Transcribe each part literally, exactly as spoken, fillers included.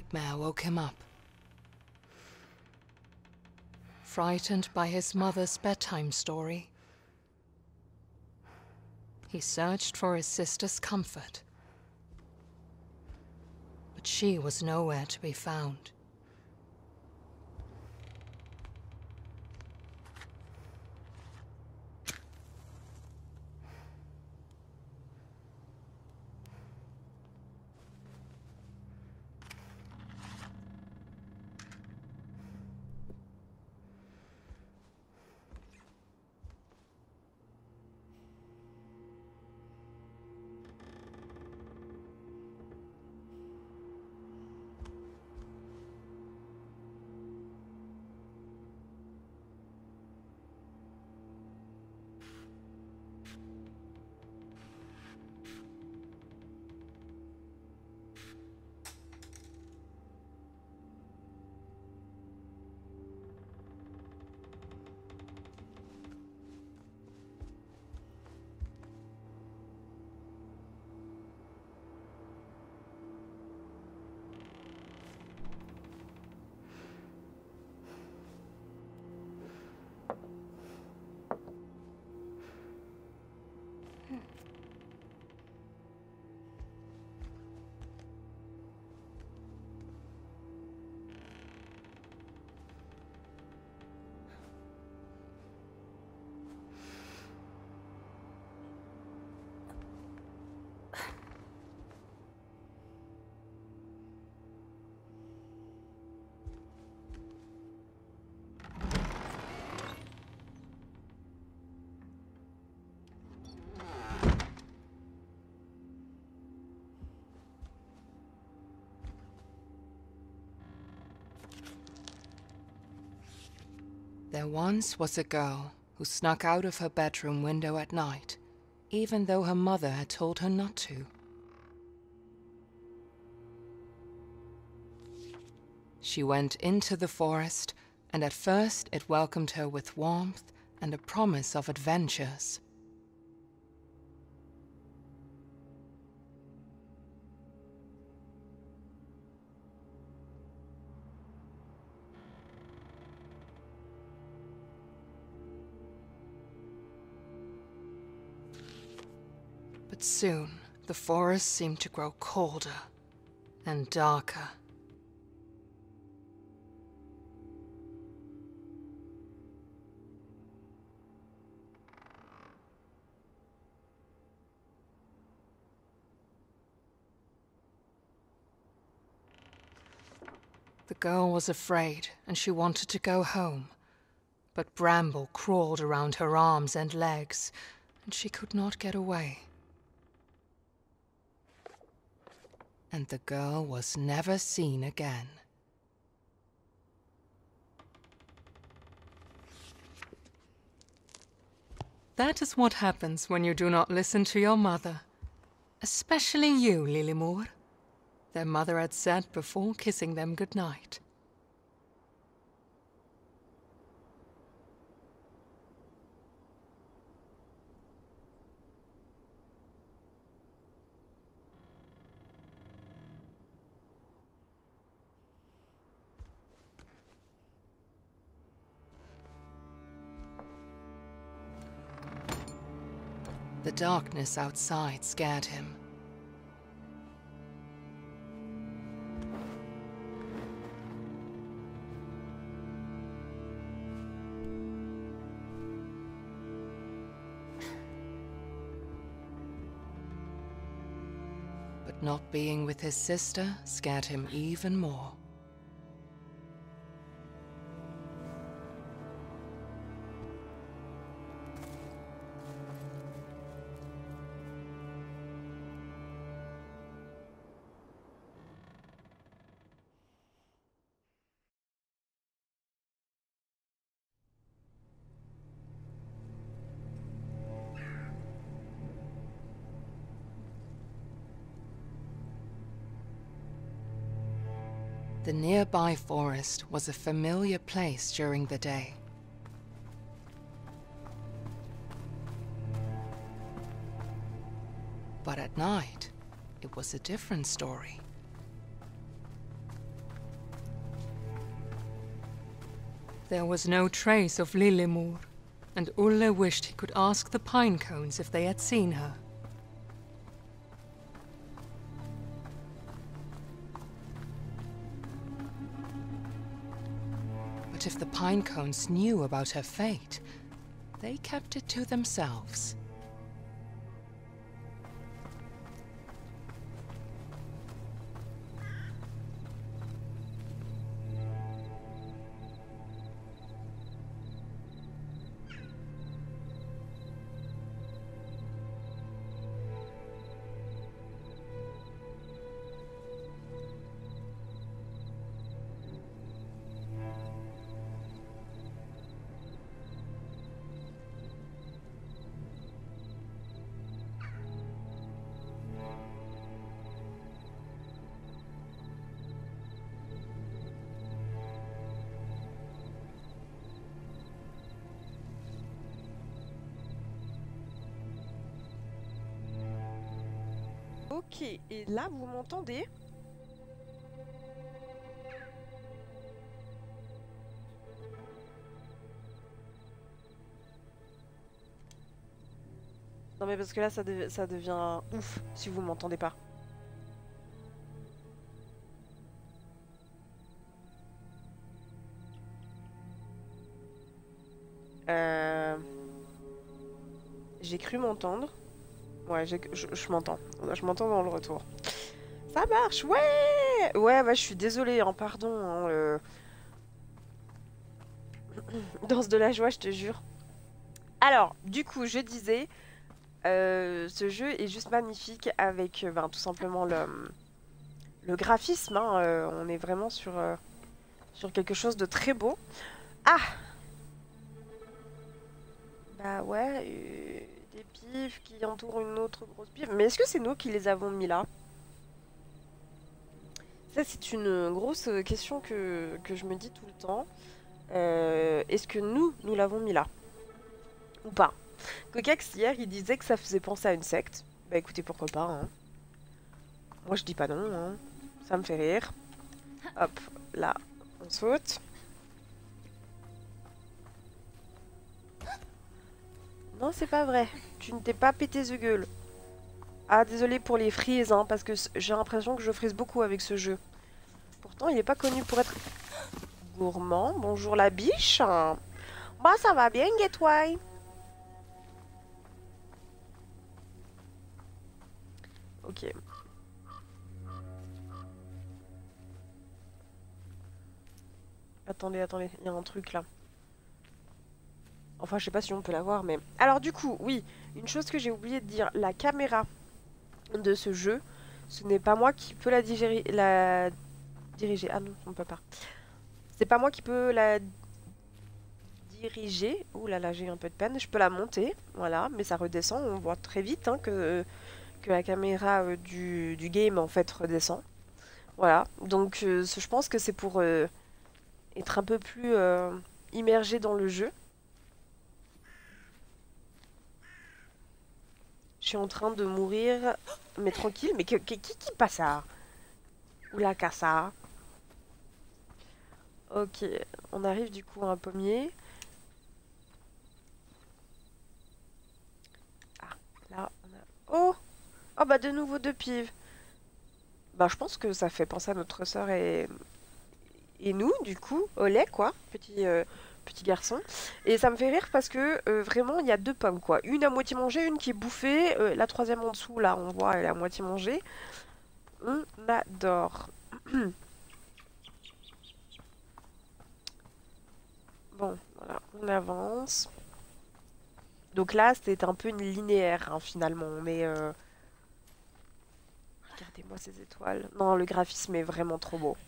nightmare woke him up. Frightened by his mother's bedtime story, he searched for his sister's comfort, but she was nowhere to be found. There once was a girl who snuck out of her bedroom window at night, even though her mother had told her not to. She went into the forest, and at first it welcomed her with warmth and a promise of adventures. But soon, the forest seemed to grow colder and darker. The girl was afraid, and she wanted to go home, but bramble crawled around her arms and legs, and she could not get away. And the girl was never seen again. That is what happens when you do not listen to your mother. Especially you, Lillemor, their mother had said before kissing them goodnight. The darkness outside scared him. But not being with his sister scared him even more. The nearby forest was a familiar place during the day. But at night, it was a different story. There was no trace of Lillemor, and Ulle wished he could ask the pine cones if they had seen her. But if the pine cones knew about her fate, they kept it to themselves. Ok, et là vous m'entendez? Non mais parce que là ça, dev ça devient ouf si vous m'entendez pas. Euh... J'ai cru m'entendre. Ouais, je, je m'entends. Je m'entends dans le retour. Ça marche, ouais. Ouais, bah je suis désolée, hein, pardon. Hein, euh... Danse de la joie, je te jure. Alors, du coup, je disais, euh, ce jeu est juste magnifique avec euh, ben, tout simplement le, le graphisme. Hein, euh, on est vraiment sur, euh, sur quelque chose de très beau. Ah! Bah ouais, euh, des pives qui entourent une autre grosse pive. Mais est-ce que c'est nous qui les avons mis là? Ça, c'est une grosse question que, que je me dis tout le temps. Euh, est-ce que nous, nous l'avons mis là? Ou pas? Cocax, hier, il disait que ça faisait penser à une secte. Bah écoutez, pourquoi pas, hein. Moi, je dis pas non, hein. Ça me fait rire. Hop, là, on saute. Non, c'est pas vrai. Tu ne t'es pas pété the gueule. Ah, désolé pour les frises, hein, parce que j'ai l'impression que je frise beaucoup avec ce jeu. Pourtant, il n'est pas connu pour être gourmand. Bonjour la biche. Bah, ça va bien, Gateway. Ok. Attendez, attendez, il y a un truc là. Enfin, je sais pas si on peut la voir, mais... Alors du coup, oui, une chose que j'ai oublié de dire, la caméra de ce jeu, ce n'est pas moi qui peux la digérer, la diriger. Ah non, on ne peut pas. C'est pas moi qui peux la diriger. Ouh là là, j'ai un peu de peine. Je peux la monter, voilà, mais ça redescend. On voit très vite hein, que, que la caméra euh, du, du game en fait redescend. Voilà, donc euh, je pense que c'est pour euh, être un peu plus euh, immergé dans le jeu. Je suis en train de mourir, mais tranquille. Mais que, que- qui qui passe ça? Oula, cassa. Ok, on arrive du coup à un pommier. Ah, là, on a... Oh! Oh bah de nouveau deux pives. Bah je pense que ça fait penser à notre sœur et, et nous, du coup, au lait, quoi. Petit, euh, petit garçon. Et ça me fait rire parce que euh, vraiment, il y a deux pommes, quoi. Une à moitié mangée, une qui est bouffée. Euh, la troisième en dessous, là, on voit, elle est à moitié mangée. On adore. Bon, voilà, on avance. Donc là, c'est un peu une linéaire, hein, finalement. Mais euh, regardez-moi ces étoiles. Non, le graphisme est vraiment trop beau.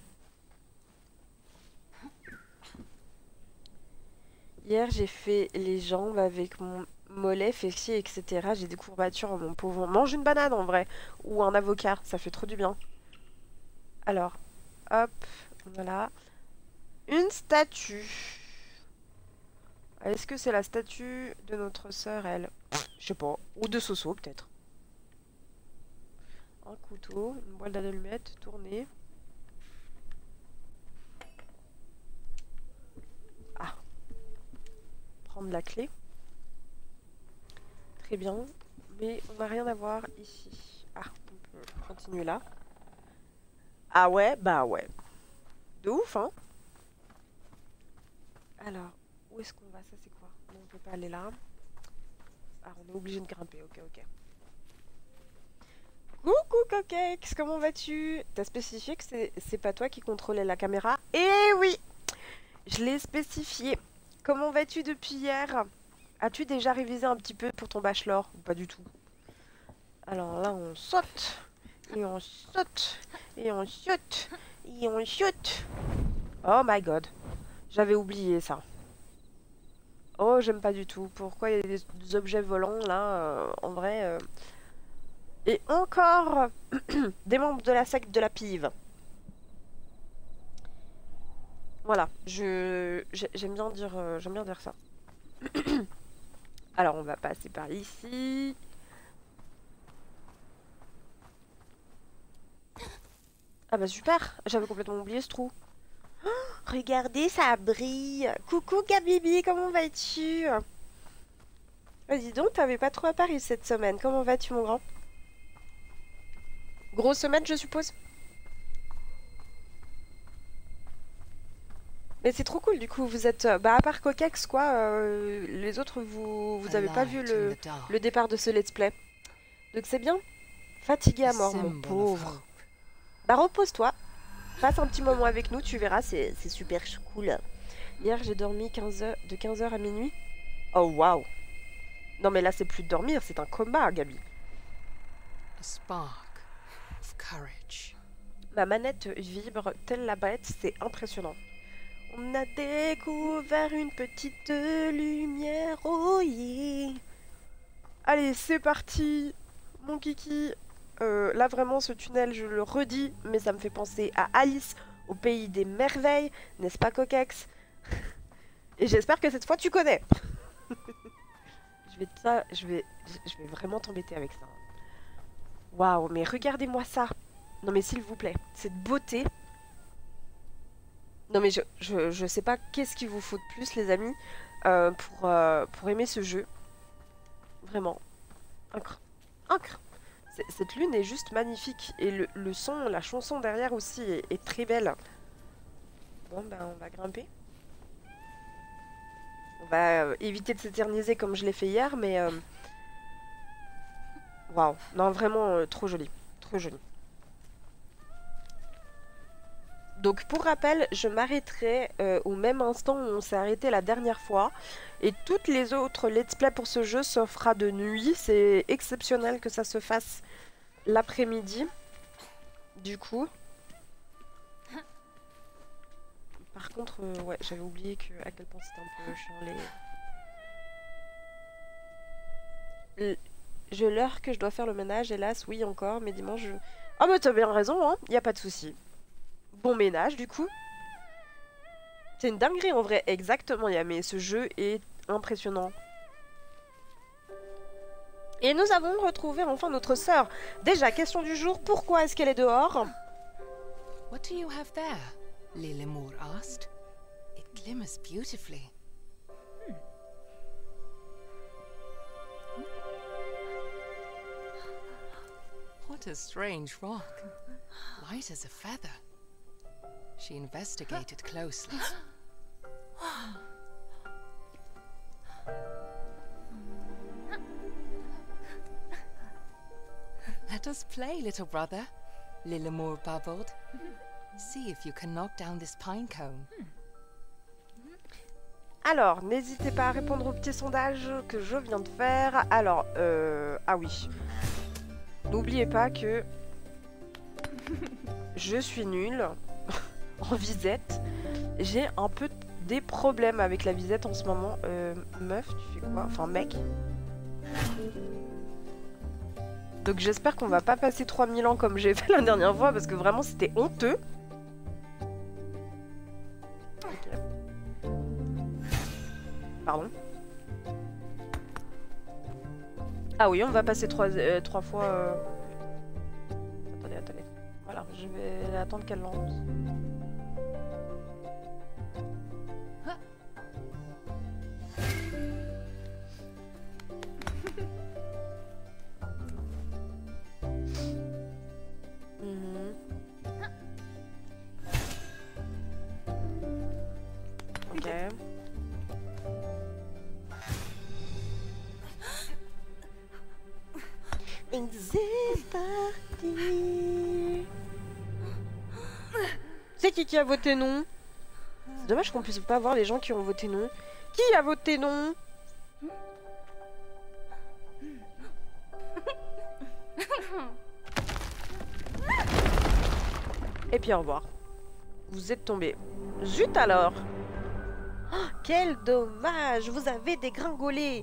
Hier, j'ai fait les jambes avec mon mollet, fessier, et cetera. J'ai des courbatures, mon pauvre. Mange une banane en vrai. Ou un avocat, ça fait trop du bien. Alors, hop, voilà. Une statue. Est-ce que c'est la statue de notre sœur, elle? Je sais pas. Ou de Soso, peut-être. Un couteau, une boîte d'allumettes tournée. Ah, prendre la clé. Très bien. Mais on n'a rien à voir ici. Ah, on peut continuer là. Ah ouais, bah ouais. De ouf, hein. Alors, où est-ce qu'on va? Ça, c'est quoi? Non, on peut pas aller là. Ah, on est obligé de grimper. Ok, ok. Coucou Coquex, comment vas-tu? T'as spécifié que c'est c'est pas toi qui contrôlais la caméra? Eh oui! Je l'ai spécifié. Comment vas-tu depuis hier? As-tu déjà révisé un petit peu pour ton bachelor? Ou pas du tout? Alors là, on saute. Et on saute. Et on saute. Et on saute. Oh my god. J'avais oublié ça. Oh, j'aime pas du tout. Pourquoi il y a des, des objets volants là? euh, En vrai... euh, Et encore des membres de la secte de la pive. Voilà, je j'ai- j'aime bien dire euh, j'aime bien dire ça. Alors on va passer par ici. Ah bah super, j'avais complètement oublié ce trou. Regardez, ça brille. Coucou Gabibi, comment vas-tu? Ah, dis donc, t'avais pas trop à Paris cette semaine. Comment vas-tu mon grand? Grosse semaine je suppose? Mais c'est trop cool du coup, vous êtes... euh, Bah à part Coquex quoi, euh, les autres vous vous avez pas vu A light in le, the dark. le départ de ce let's play. Donc c'est bien. Fatigué A à mort mon symbol of pauvre. hope. Bah repose-toi, passe un petit moment avec nous, tu verras, c'est c'est super cool. Hier j'ai dormi quinze heures, de quinze heures à minuit. Oh waouh. Non mais là c'est plus de dormir, c'est un coma Gabi. A spark of courage. Ma manette vibre telle la bête, c'est impressionnant. On a découvert une petite lumière, oh yeah. Allez, c'est parti, mon kiki. Euh, là, vraiment, ce tunnel, je le redis, mais ça me fait penser à Alice, au pays des merveilles, n'est-ce pas, Coquex? Et j'espère que cette fois, tu connais. Je vais, ça, je vais, je vais vraiment t'embêter avec ça. Waouh, mais regardez-moi ça. Non, mais s'il vous plaît, cette beauté. Non, mais je, je, je sais pas qu'est-ce qu'il vous faut de plus, les amis, euh, pour, euh, pour aimer ce jeu. Vraiment. Incre. Incre. C'est- Cette lune est juste magnifique. Et le, le son, la chanson derrière aussi est, est très belle. Bon, ben, on va grimper. On va euh, éviter de s'éterniser comme je l'ai fait hier, mais... euh, Waouh. Non, vraiment, euh, trop joli. Trop joli. Donc, pour rappel, je m'arrêterai euh, au même instant où on s'est arrêté la dernière fois. Et toutes les autres let's play pour ce jeu se fera de nuit. C'est exceptionnel que ça se fasse l'après-midi. Du coup. Par contre, euh, ouais, j'avais oublié que, à quel point c'était un peu chiant les... L- Je l'heure que je dois faire le ménage, hélas, oui encore, mais dimanche je... Ah mais t'as bien raison, hein, y a pas de souci. Bon ménage, du coup. C'est une dinguerie en vrai, exactement, y a... mais ce jeu est impressionnant. Et nous avons retrouvé enfin notre sœur. Déjà, question du jour, pourquoi est-ce qu'elle est dehors? What do you have there? Lilimur asked. It glimmers beautifully. What a strange rock. Light as a feather. She investigated closely. Let us play, little brother, Lilimur babbled. See if you can knock down this pine cone. Alors, n'hésitez pas à répondre au petit sondage que je viens de faire. Alors, euh... ah oui. N'oubliez pas que je suis nulle en visette. J'ai un peu des problèmes avec la visette en ce moment. Euh, meuf, tu fais quoi? Enfin, mec. Donc j'espère qu'on va pas passer trois mille ans comme j'ai fait la dernière fois parce que vraiment c'était honteux. Ok. Pardon. Ah oui, on va passer trois, euh, trois fois... euh, Attendez, attendez. Voilà, je vais attendre qu'elle lance. Et c'est parti. C'est qui qui a voté non? C'est dommage qu'on puisse pas voir les gens qui ont voté non. Qui a voté non? Et puis au revoir. Vous êtes tombé. Zut alors. Oh, quel dommage. Vous avez dégringolé.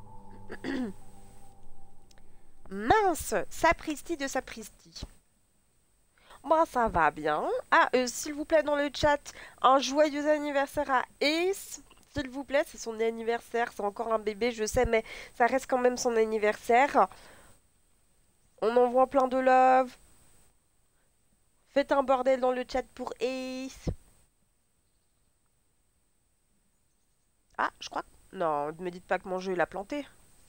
Mince. Sapristi de sapristi. Moi, ça va bien. Ah, euh, s'il vous plaît, dans le chat, un joyeux anniversaire à Ace. S'il vous plaît, c'est son anniversaire. C'est encore un bébé, je sais, mais ça reste quand même son anniversaire. On envoie plein de love. Faites un bordel dans le chat pour Ace. Ah, je crois que... Non, ne me dites pas que mon jeu, il a planté.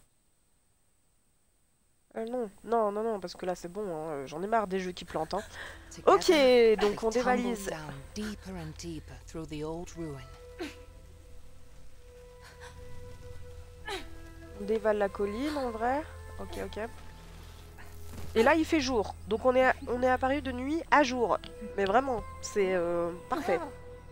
Euh, non, non, non, non, parce que là, c'est bon. Hein. J'en ai marre des jeux qui plantent. Hein. Ok, donc on dévalise. On dévale la colline, en vrai. Ok, ok. Et là, il fait jour. Donc on est, on est apparu de nuit à jour. Mais vraiment, c'est euh, parfait.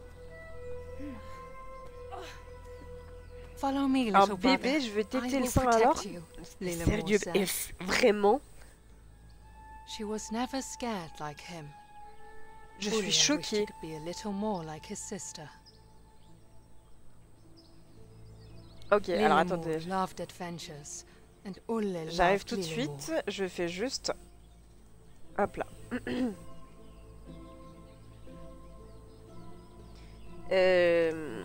Follow me, Un little bébé, brother. je vais I téter le will sein protect alors. you, Sérieux, Lilimore said. F, vraiment? She was never scared like him. Je Ulia suis wished he choquée. could be a little more like his sister. Ok, alors Lilimore attendez. loved adventures, and Ulla J'arrive loved tout de Lilimore. suite. Je fais juste... Hop là. euh...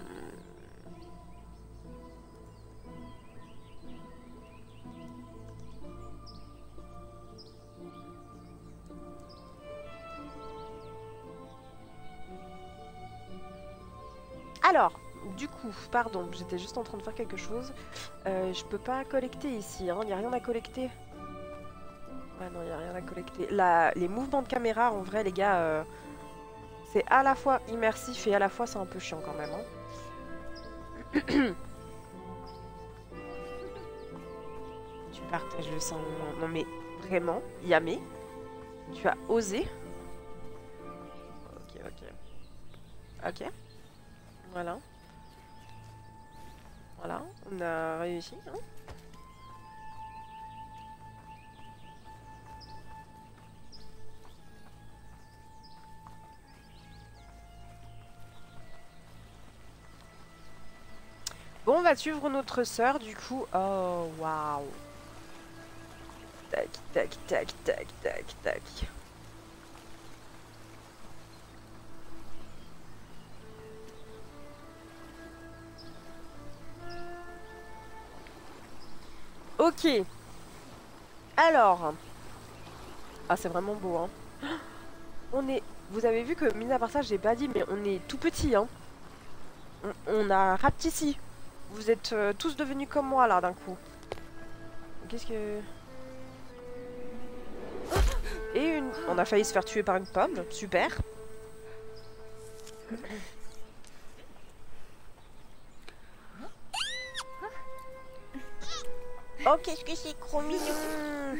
Alors, du coup, pardon, j'étais juste en train de faire quelque chose. Euh, je peux pas collecter ici, hein, il n'y a rien à collecter. Ouais, non, il n'y a rien à collecter. La... Les mouvements de caméra, en vrai, les gars, euh, c'est à la fois immersif et à la fois c'est un peu chiant quand même. Hein. Tu partages le sang. Non mais, vraiment, Yamé, tu as osé. Ok, ok. Ok. Voilà. Voilà, on a réussi. Hein. Bon, on va suivre notre sœur du coup. Oh, waouh. Tac, tac, tac, tac, tac, tac. Ok. Alors. Ah, c'est vraiment beau, hein. On est... Vous avez vu que, mis à part ça, j'ai pas dit, mais on est tout petit, hein. On, on a rapetissi. Vous êtes euh, tous devenus comme moi, là, d'un coup. Qu'est-ce que... Et une... On a failli se faire tuer par une pomme. Super. Oh, qu'est-ce que c'est trop mignon.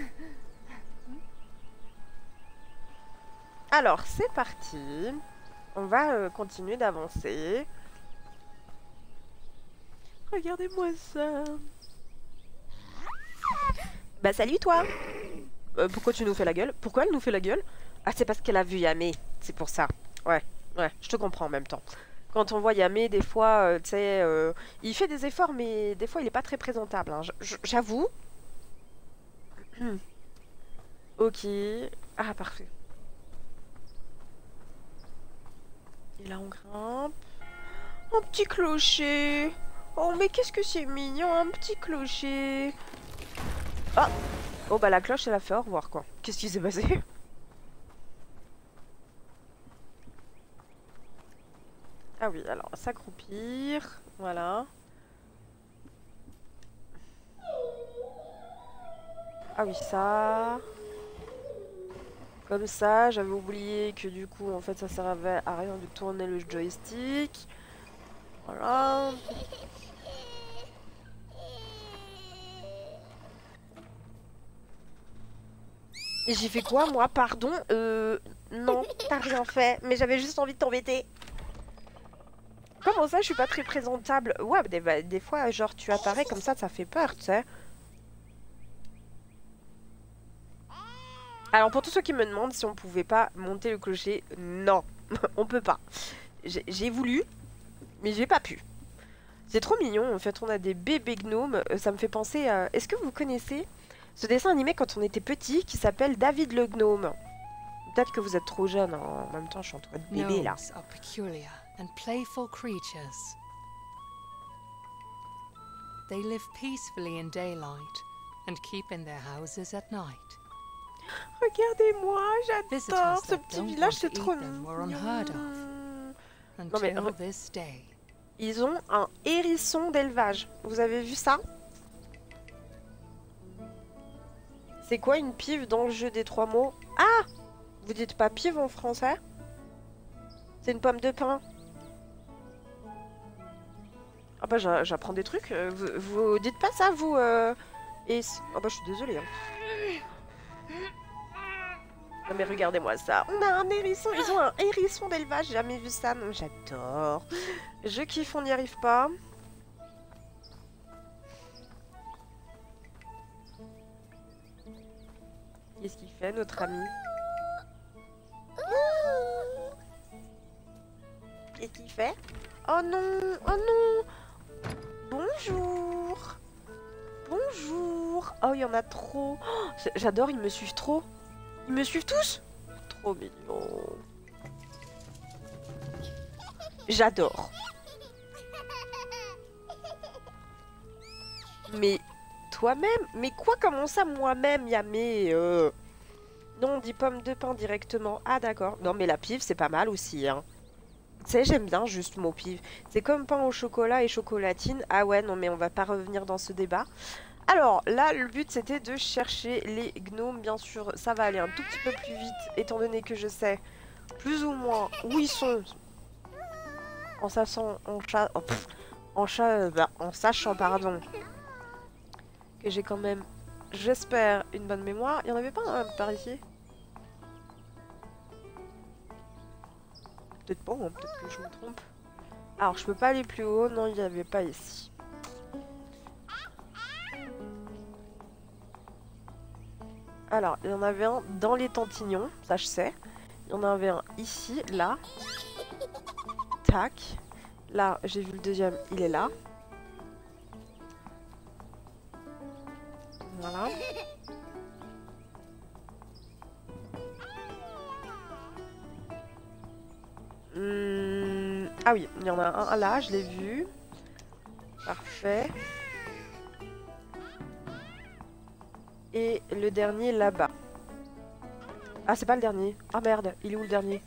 Alors, c'est parti. On va euh, continuer d'avancer. Regardez-moi ça. Bah salut toi. Euh, pourquoi tu nous fais la gueule? Pourquoi elle nous fait la gueule? Ah, c'est parce qu'elle a vu Yamé. C'est pour ça. Ouais, ouais, je te comprends en même temps. Quand on voit Yamé, des fois, euh, tu sais, euh, il fait des efforts, mais des fois, il est pas très présentable. Hein. J'avoue. Ok. Ah, parfait. Et là, on grimpe. Un petit clocher. Oh, mais qu'est-ce que c'est mignon, un petit clocher. Ah. Oh, bah la cloche, elle a fait au revoir, quoi. Qu'est-ce qui s'est passé? Ah oui, alors, s'accroupir. Voilà. Ah oui, ça. Comme ça, j'avais oublié que du coup, en fait, ça servait à rien de tourner le joystick. Voilà. Et j'ai fait quoi, moi? Pardon? Euh... Non, t'as rien fait. Mais j'avais juste envie de t'embêter. Comment ça, je suis pas très présentable? Ouais, des, bah, des fois, genre, tu apparais comme ça, ça fait peur, tu sais. Alors, pour tous ceux qui me demandent si on pouvait pas monter le clocher, non, on peut pas. J'ai j'ai voulu, mais j'ai pas pu. C'est trop mignon, en fait, on a des bébés gnomes. euh, Ça me fait penser à... Est-ce que vous connaissez ce dessin animé quand on était petit qui s'appelle David le gnome? Peut-être que vous êtes trop jeune, hein. En même temps, je suis entourée de bébés, là. Gnomes are peculiar and playful creatures. They live peacefully in daylight and keep in their houses at night. Regardez-moi, j'adore Visitors ce that petit don't village, want c'est to trop eat them were mignon. unheard of Non mais until re- this day. ils ont un hérisson d'élevage. Vous avez vu ça? C'est quoi une pive dans le jeu des trois mots? Ah! Vous dites pas pive en français? C'est une pomme de pin. Ah bah j'a- j'apprends des trucs. euh, Vous, vous dites pas ça, vous euh... Et... Ah bah je suis désolée. Hein. Non mais regardez-moi ça. On a un hérisson. Ils ont un hérisson d'élevage. J'ai jamais vu ça. Non, j'adore. Je kiffe, on n'y arrive pas. Qu'est-ce qu'il fait, notre ami? Qu'est-ce qu'il fait? Oh non! Oh non! Bonjour! Bonjour! Oh, il y en a trop! Oh, j'adore, ils me suivent trop! Ils me suivent tous? Trop mignon! J'adore! Mais toi-même? Mais quoi, comment ça, moi-même, Yamé euh... Non, on dit pomme de pain directement. Ah, d'accord. Non, mais la pive, c'est pas mal aussi, hein. Tu sais, j'aime bien juste mot pive. C'est comme pain au chocolat et chocolatine. Ah ouais, non, mais on va pas revenir dans ce débat. Alors, là, le but, c'était de chercher les gnomes. Bien sûr, ça va aller un tout petit peu plus vite, étant donné que je sais plus ou moins où ils sont. En sachant... En, cha... oh, pff, en, cha... euh, bah, en sachant, pardon, que j'ai quand même, j'espère, une bonne mémoire. Il y en avait pas un par ici? Peut-être pas, hein, peut-être que je me trompe. Alors, je peux pas aller plus haut. Non, il n'y avait pas ici. Alors, il y en avait un dans les Tantignons, ça je sais. Il y en avait un ici, là. Tac. Là, j'ai vu le deuxième, il est là. Voilà. Hum, Ah oui, il y en a un là, je l'ai vu. Parfait. Et le dernier là-bas. Ah, c'est pas le dernier. Ah merde, il est où le dernier?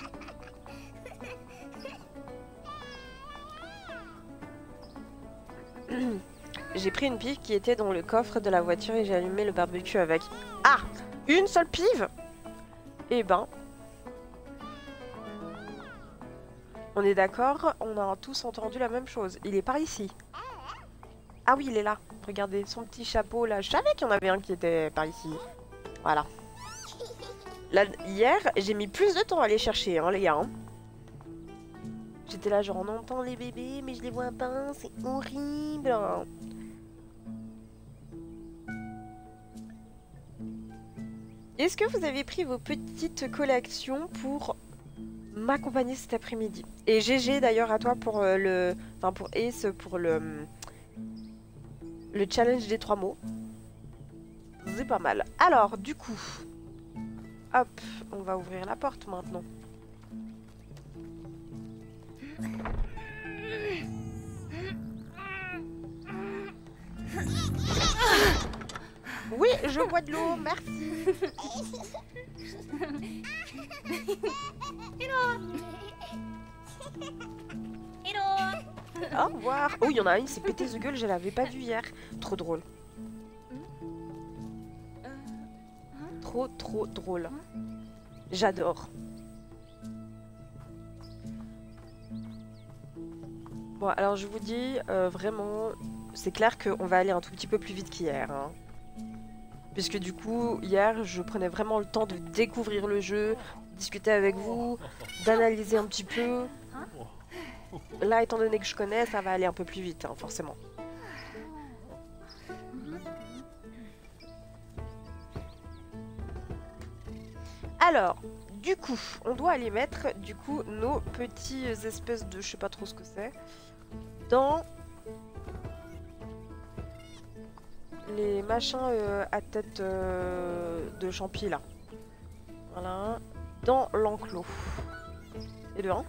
J'ai pris une pive qui était dans le coffre de la voiture et j'ai allumé le barbecue avec. Ah! Une seule pive? Eh ben... On est d'accord, on a tous entendu la même chose. Il est par ici. Ah oui, il est là. Regardez, son petit chapeau là. Je savais qu'il y en avait un qui était par ici. Voilà. Là, hier, j'ai mis plus de temps à aller chercher, hein, les gars. Hein. J'étais là, genre, on entend les bébés, mais je les vois pas. C'est horrible. Est-ce que vous avez pris vos petites collections pour m'accompagner cet après-midi? Et G G d'ailleurs à toi pour euh, le... Enfin pour Ace pour le... Le challenge des trois mots. C'est pas mal. Alors, du coup... Hop, on va ouvrir la porte maintenant. Oui, je bois de l'eau, merci. Au revoir. Oh, il y en a un, il s'est pété the gueule, je l'avais pas vu hier. Trop drôle. Trop, trop drôle. J'adore. Bon, alors je vous dis, euh, vraiment, c'est clair qu'on va aller un tout petit peu plus vite qu'hier. Hein. Puisque du coup, hier, je prenais vraiment le temps de découvrir le jeu, discuter avec vous, d'analyser un petit peu. Là, étant donné que je connais, ça va aller un peu plus vite, hein, forcément. Alors, du coup, on doit aller mettre du coup nos petits espèces de, je sais pas trop ce que c'est, dans les machins euh, à tête euh, de champi là. Voilà, dans l'enclos. Et de un.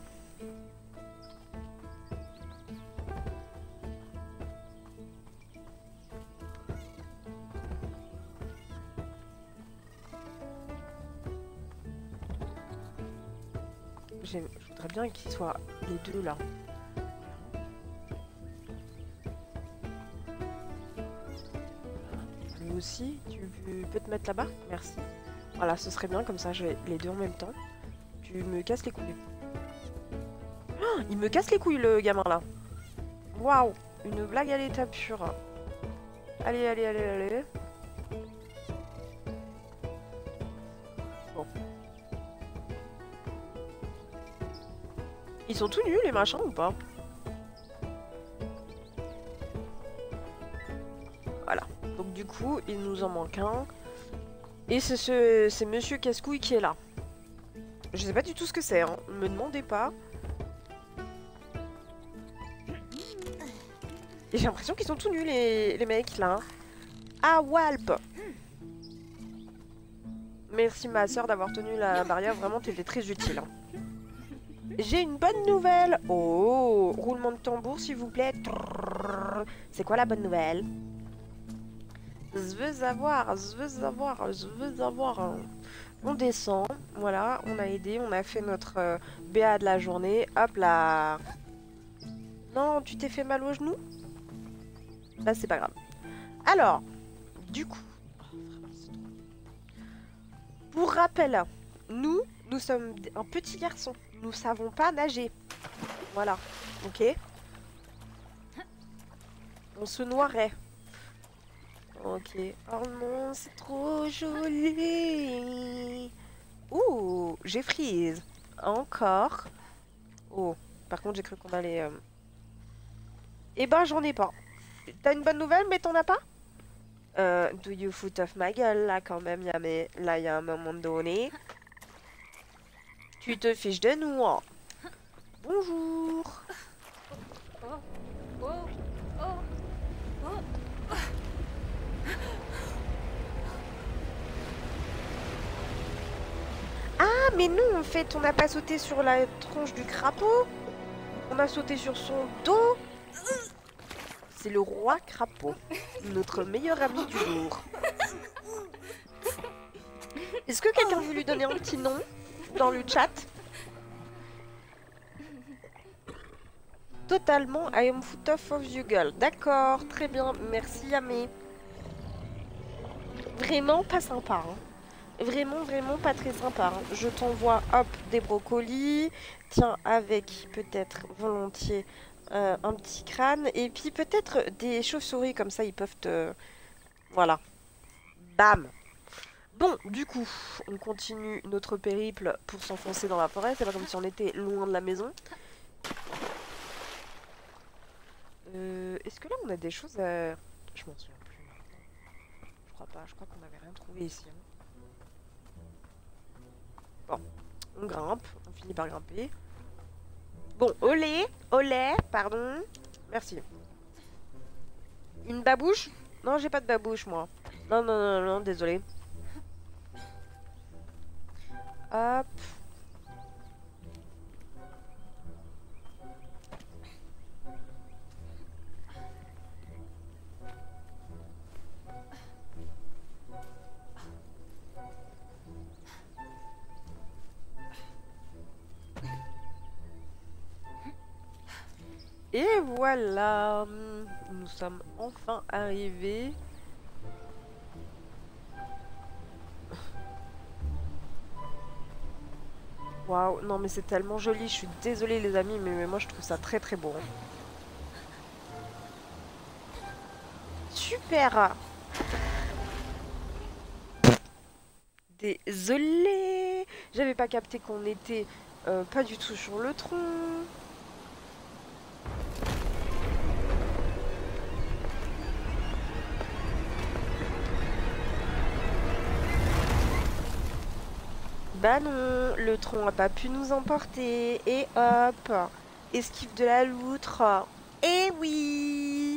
Je voudrais bien qu'ils soient les deux là. Lui aussi, tu peux te mettre là-bas? Merci. Voilà, ce serait bien comme ça, j'ai les deux en même temps. Tu me casses les couilles. Oh, il me casse les couilles le gamin là. Waouh, une blague à l'état pur. Allez, allez, allez, allez. Bon. Ils sont tout nus les machins ou pas? Voilà. Donc du coup, il nous en manque un. Et c'est ce, c'est Monsieur Casse-Couille qui est là. Je sais pas du tout ce que c'est, hein. Ne me demandez pas. Et j'ai l'impression qu'ils sont tout nus les, les mecs là. Ah Walp. Merci ma soeur d'avoir tenu la barrière, vraiment t'étais très utile. Hein. J'ai une bonne nouvelle. Oh, roulement de tambour s'il vous plaît. C'est quoi la bonne nouvelle? Je veux savoir, je veux savoir, je veux savoir. On descend, voilà, on a aidé, on a fait notre euh, B A de la journée. Hop là. Non, tu t'es fait mal au genou? Là, c'est pas grave. Alors, du coup, pour rappel, nous, nous sommes un petit garçon. Nous savons pas nager. Voilà, ok. On se noierait. Ok. Oh non, c'est trop joli. Ouh, j'ai freeze. Encore. Oh, par contre, j'ai cru qu'on allait... Euh... Eh ben, j'en ai pas. T'as une bonne nouvelle, mais t'en as pas? Euh, do you foot off ma gueule, là, quand même, y'a mais... Là, il y a un moment donné. Tu te fiches de nous, hein. Bonjour. Oh, oh, oh, oh. Ah, mais non, en fait, on n'a pas sauté sur la tronche du crapaud. On a sauté sur son dos. C'est le roi crapaud, notre meilleur ami du jour. Est-ce que quelqu'un veut lui donner un petit nom dans le chat? Totalement, I am foot off of you girl. D'accord, très bien, merci Yamé. Vraiment pas sympa, hein. Vraiment, vraiment pas très sympa. Hein. Je t'envoie, hop, des brocolis. Tiens, avec peut-être volontiers euh, un petit crâne. Et puis peut-être des chauves-souris, comme ça ils peuvent te... Voilà. Bam. Bon, du coup, on continue notre périple pour s'enfoncer dans la forêt. C'est pas comme si on était loin de la maison. Euh, Est-ce que là on a des choses à... Je m'en souviens plus. Je crois pas, je crois qu'on n'avait rien trouvé ici. Hein. Bon, on grimpe, on finit par grimper. Bon, olé, olé, pardon. Merci. Une babouche? Non, j'ai pas de babouche, moi. Non, non, non, non, désolé. Hop. Et voilà, nous sommes enfin arrivés. Waouh, non mais c'est tellement joli, je suis désolée les amis, mais, mais moi je trouve ça très très beau. Super. Désolée, j'avais pas capté qu'on était euh, pas du tout sur le tronc. Bah non, le tronc a pas pu nous emporter. Et hop, esquive de la loutre. Et oui!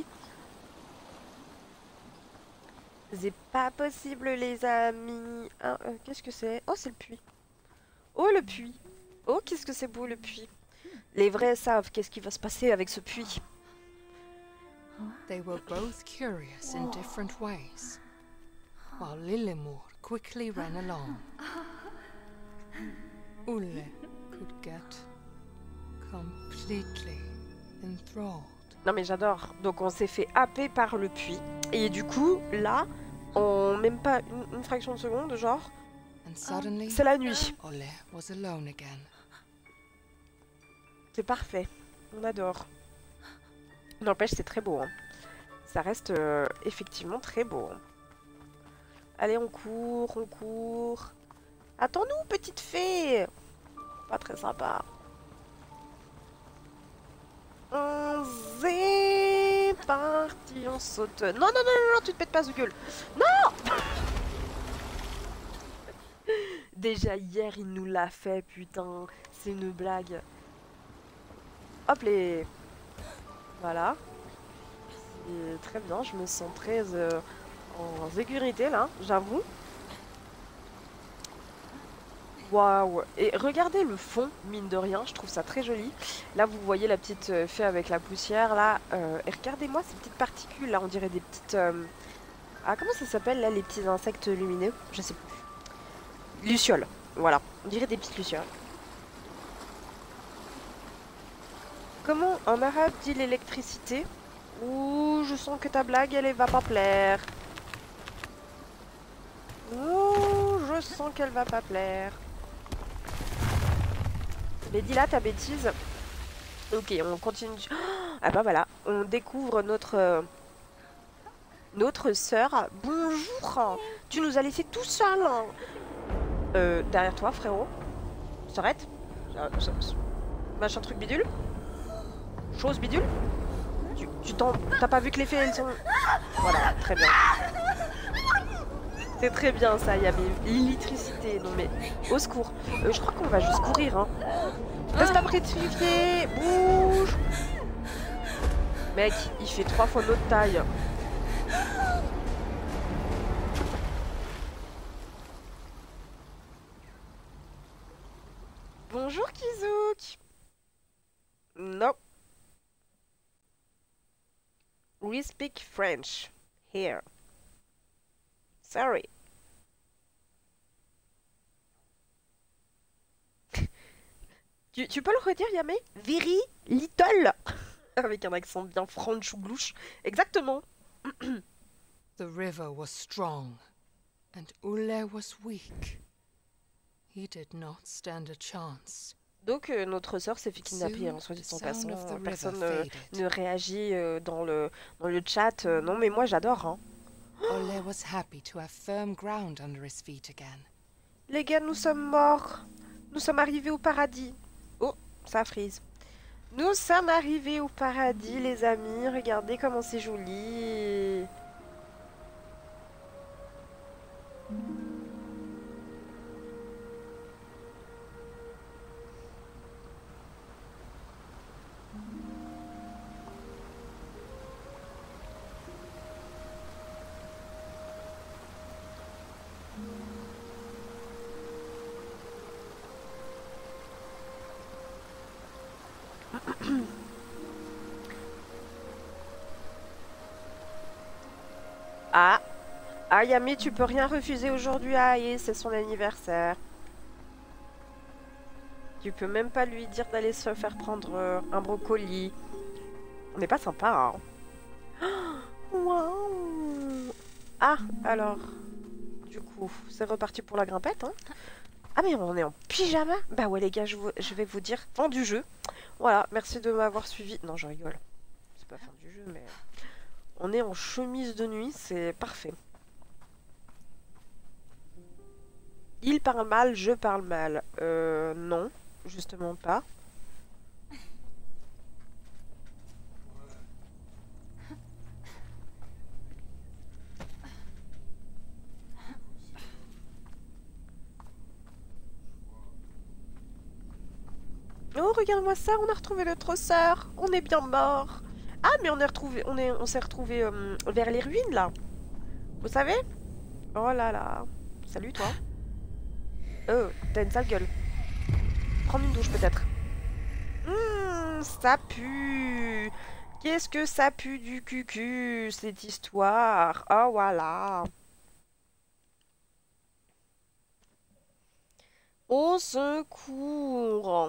C'est pas possible, les amis. Ah, euh, qu'est-ce que c'est? Oh, c'est le puits. Oh, le puits. Oh, qu'est-ce que c'est beau, le puits. Les vrais savent qu'est-ce qui va se passer avec ce puits. They were both curious in different ways, while Lillimor quickly ran along. Ulle could get completely enthralled. Non mais j'adore. Donc on s'est fait happer par le puits. Et du coup, là, en même pas une, une fraction de seconde, genre, And suddenly, c'est la nuit. Ulle was alone again. C'est parfait. On adore. N'empêche, c'est très beau. Hein. Ça reste euh, effectivement très beau. Hein. Allez, on court, on court. Attends-nous, petite fée. Pas très sympa. On est parti, on saute. Non, non, non, non, non, tu te pètes pas, gueule. Non. Déjà hier, il nous l'a fait, putain. C'est une blague. Hop les... Voilà. C'est très bien, je me sens très euh, en sécurité là, j'avoue. Waouh! Et regardez le fond, mine de rien, je trouve ça très joli. Là, vous voyez la petite euh, fée avec la poussière là. Euh, et regardez-moi ces petites particules là, on dirait des petites... euh, Ah, comment ça s'appelle là, les petits insectes lumineux? Je sais plus. Lucioles, voilà. On dirait des petites lucioles. Comment en arabe dit l'électricité? Ouh, je sens que ta blague, elle, elle va pas plaire. Ouh, je sens qu'elle va pas plaire. Mais dis là ta bêtise. Ok, on continue. Ah bah voilà, on découvre notre euh, notre sœur. Bonjour. Tu nous as laissé tout seul. Euh, derrière toi, frérot. S'arrête. Machin truc bidule. Chose bidule. Tu, tu t'en... T'as pas vu que les fées elles sont... Voilà, très bien. C'est très bien ça, il y avait l'électricité. Non mais, au secours. Euh, je crois qu'on va juste courir, hein. Reste pas pétrifié. Bouge. Mec, il fait trois fois notre taille. Bonjour Kizouk. Non. We speak French here. Sorry. tu, tu peux le redire, Yamé? Very little. Avec un accent bien French ou glouche. Exactement. The river was strong, and Ulle was weak. He did not stand a chance. Donc euh, notre sœur s'est fait kidnapper, hein, soit dit en passant. Personne euh, ne réagit euh, dans, le, dans le chat. Euh, non mais moi j'adore. Hein. Ulle was happy to have firm ground under his feet again. Les gars, nous sommes morts. Nous sommes arrivés au paradis. Oh, ça frise. Nous sommes arrivés au paradis, les amis. Regardez comment c'est joli. Ah, ah Yami, tu peux rien refuser aujourd'hui à Aïe, c'est son anniversaire. Tu peux même pas lui dire d'aller se faire prendre euh, un brocoli. On n'est pas sympa, hein. Waouh. Ah, alors, du coup, c'est reparti pour la grimpette, hein. Ah mais on est en pyjama? Bah ouais les gars, je, vous, je vais vous dire, fin du jeu. Voilà, merci de m'avoir suivi. Non, je rigole. C'est pas fin du jeu, mais... On est en chemise de nuit, c'est parfait. Il parle mal, je parle mal. Euh, non, justement pas. Oh, regarde-moi ça, on a retrouvé notre sœur. On est bien mort. Ah, mais on est retrouvé, on est, on s'est retrouvé euh, vers les ruines là. Vous savez? Oh là là. Salut toi. Oh, t'as une sale gueule. Prendre une douche peut-être. Hum, ça pue. Qu'est-ce que ça pue du cucu, cette histoire? Oh voilà. Au secours.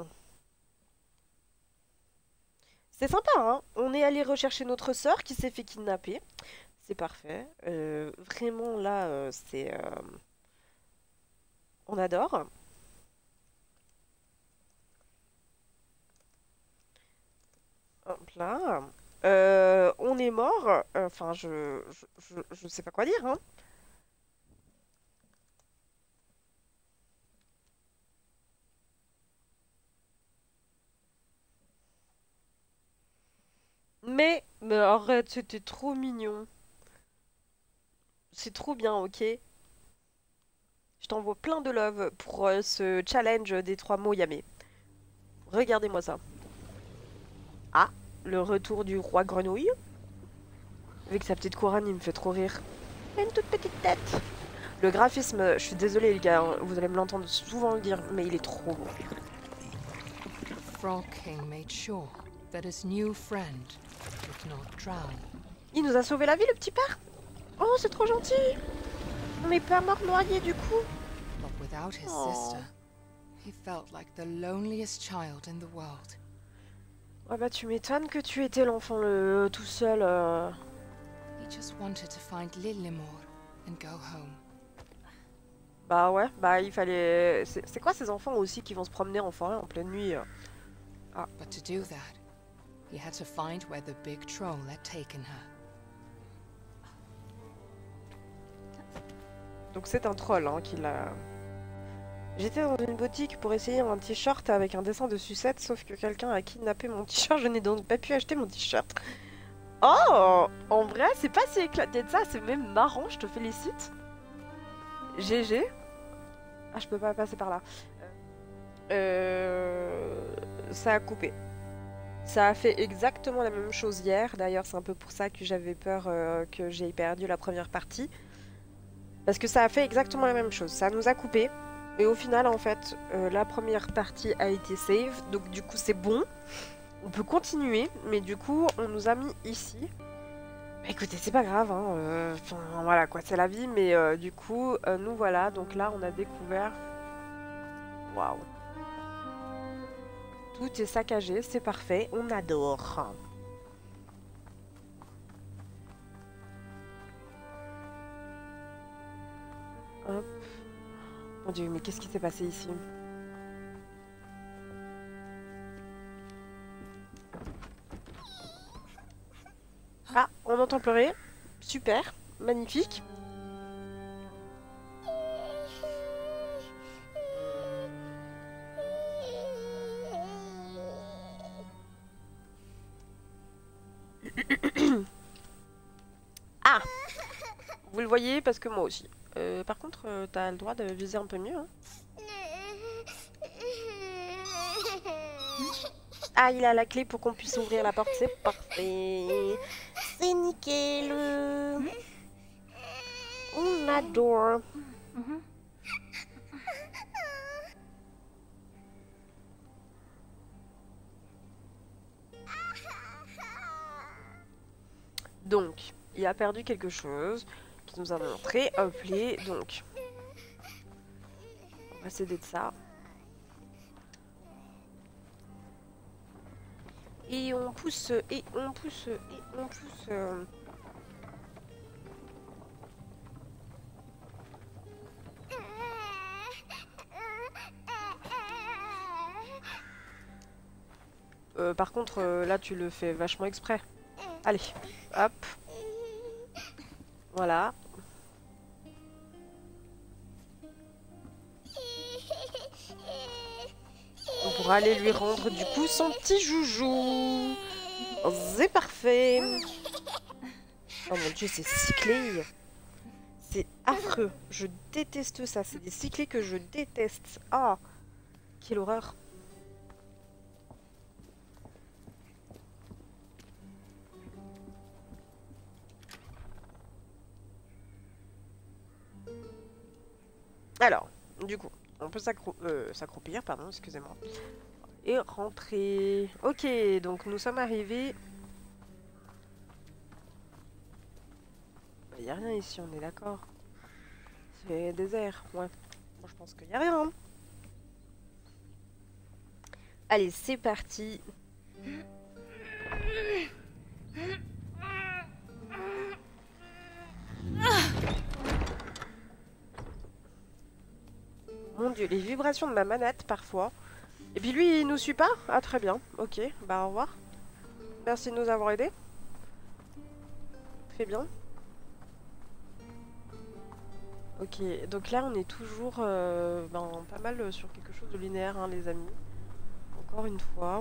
C'est sympa, hein? On est allé rechercher notre sœur qui s'est fait kidnapper. C'est parfait. Euh, vraiment là, euh, c'est... euh, on adore. Hop là. Euh, on est mort. Enfin, je, je, je, je sais pas quoi dire, hein. Mais, mais arrête, c'était trop mignon. C'est trop bien, ok? Je t'envoie plein de love pour euh, ce challenge des trois mots Yamé. Regardez-moi ça. Ah, le retour du roi grenouille. Avec sa petite couronne, il me fait trop rire. Il a une toute petite tête. Le graphisme, je suis désolée les gars, hein, vous allez me l'entendre souvent le dire, mais il est trop beau. The Frog King made sure that his new friend would not drown. Il nous a sauvé la vie, le petit père. Oh, c'est trop gentil. On n'est pas mort noyé du coup. But without his Oh. sister, he felt like the loneliest child in the world. Ouais bah tu m'étonnes que tu étais l'enfant le tout seul. euh. He just wanted to find Lillimor and go home. Bah ouais, bah il fallait... C'est c'est quoi ces enfants aussi qui vont se promener en forêt en pleine nuit euh But to do that, he had to find where the big troll had taken her. Donc c'est un troll hein, qui l'a... J'étais dans une boutique pour essayer un t-shirt avec un dessin de sucette, sauf que quelqu'un a kidnappé mon t-shirt, je n'ai donc pas pu acheter mon t-shirt. Oh, en vrai, c'est pas si éclaté de ça, c'est même marrant, je te félicite. G G. Ah, je peux pas passer par là. Euh... Ça a coupé. Ça a fait exactement la même chose hier, d'ailleurs c'est un peu pour ça que j'avais peur euh, que j'ai perdu la première partie. Parce que ça a fait exactement la même chose, ça nous a coupé. Et au final, en fait, euh, la première partie a été save, donc du coup c'est bon. On peut continuer, mais du coup on nous a mis ici. Bah, écoutez, c'est pas grave, hein. euh, Enfin voilà quoi, c'est la vie, mais euh, du coup, euh, nous voilà. Donc là, on a découvert. Waouh! Tout est saccagé, c'est parfait, on adore. Hop. Mon Dieu, mais qu'est-ce qui s'est passé ici? Ah, on entend pleurer. Super, magnifique. Ah, vous le voyez parce que moi aussi. Euh, par contre, euh, t'as le droit de viser un peu mieux. Hein. Ah, il a la clé pour qu'on puisse ouvrir la porte, c'est parfait. C'est nickel. On adore. Donc, il a perdu quelque chose qui nous a montré. Hop, les. Donc, on va s'aider de ça. Et on pousse, et on pousse, et on pousse. Euh... Euh, par contre, euh, là, tu le fais vachement exprès. Allez, hop. Voilà. pour aller lui rendre du coup son petit joujou. C'est parfait. Oh mon dieu, c'est cyclé. C'est affreux. Je déteste ça. C'est des cyclés que je déteste. Ah, quelle horreur. Alors, du coup, on peut s'accrou- euh, s'accroupir, pardon, excusez-moi. Et rentrer. Ok, donc nous sommes arrivés. Il n'y a rien ici, on est d'accord. C'est désert, ouais. Moi je pense qu'il n'y a rien. Allez, c'est parti. Mon dieu, les vibrations de ma manette parfois. Et puis lui, il nous suit pas? Ah très bien, ok, bah au revoir. Merci de nous avoir aidés. Très bien. Ok, donc là on est toujours euh, ben, pas mal sur quelque chose de linéaire, hein, les amis. Encore une fois.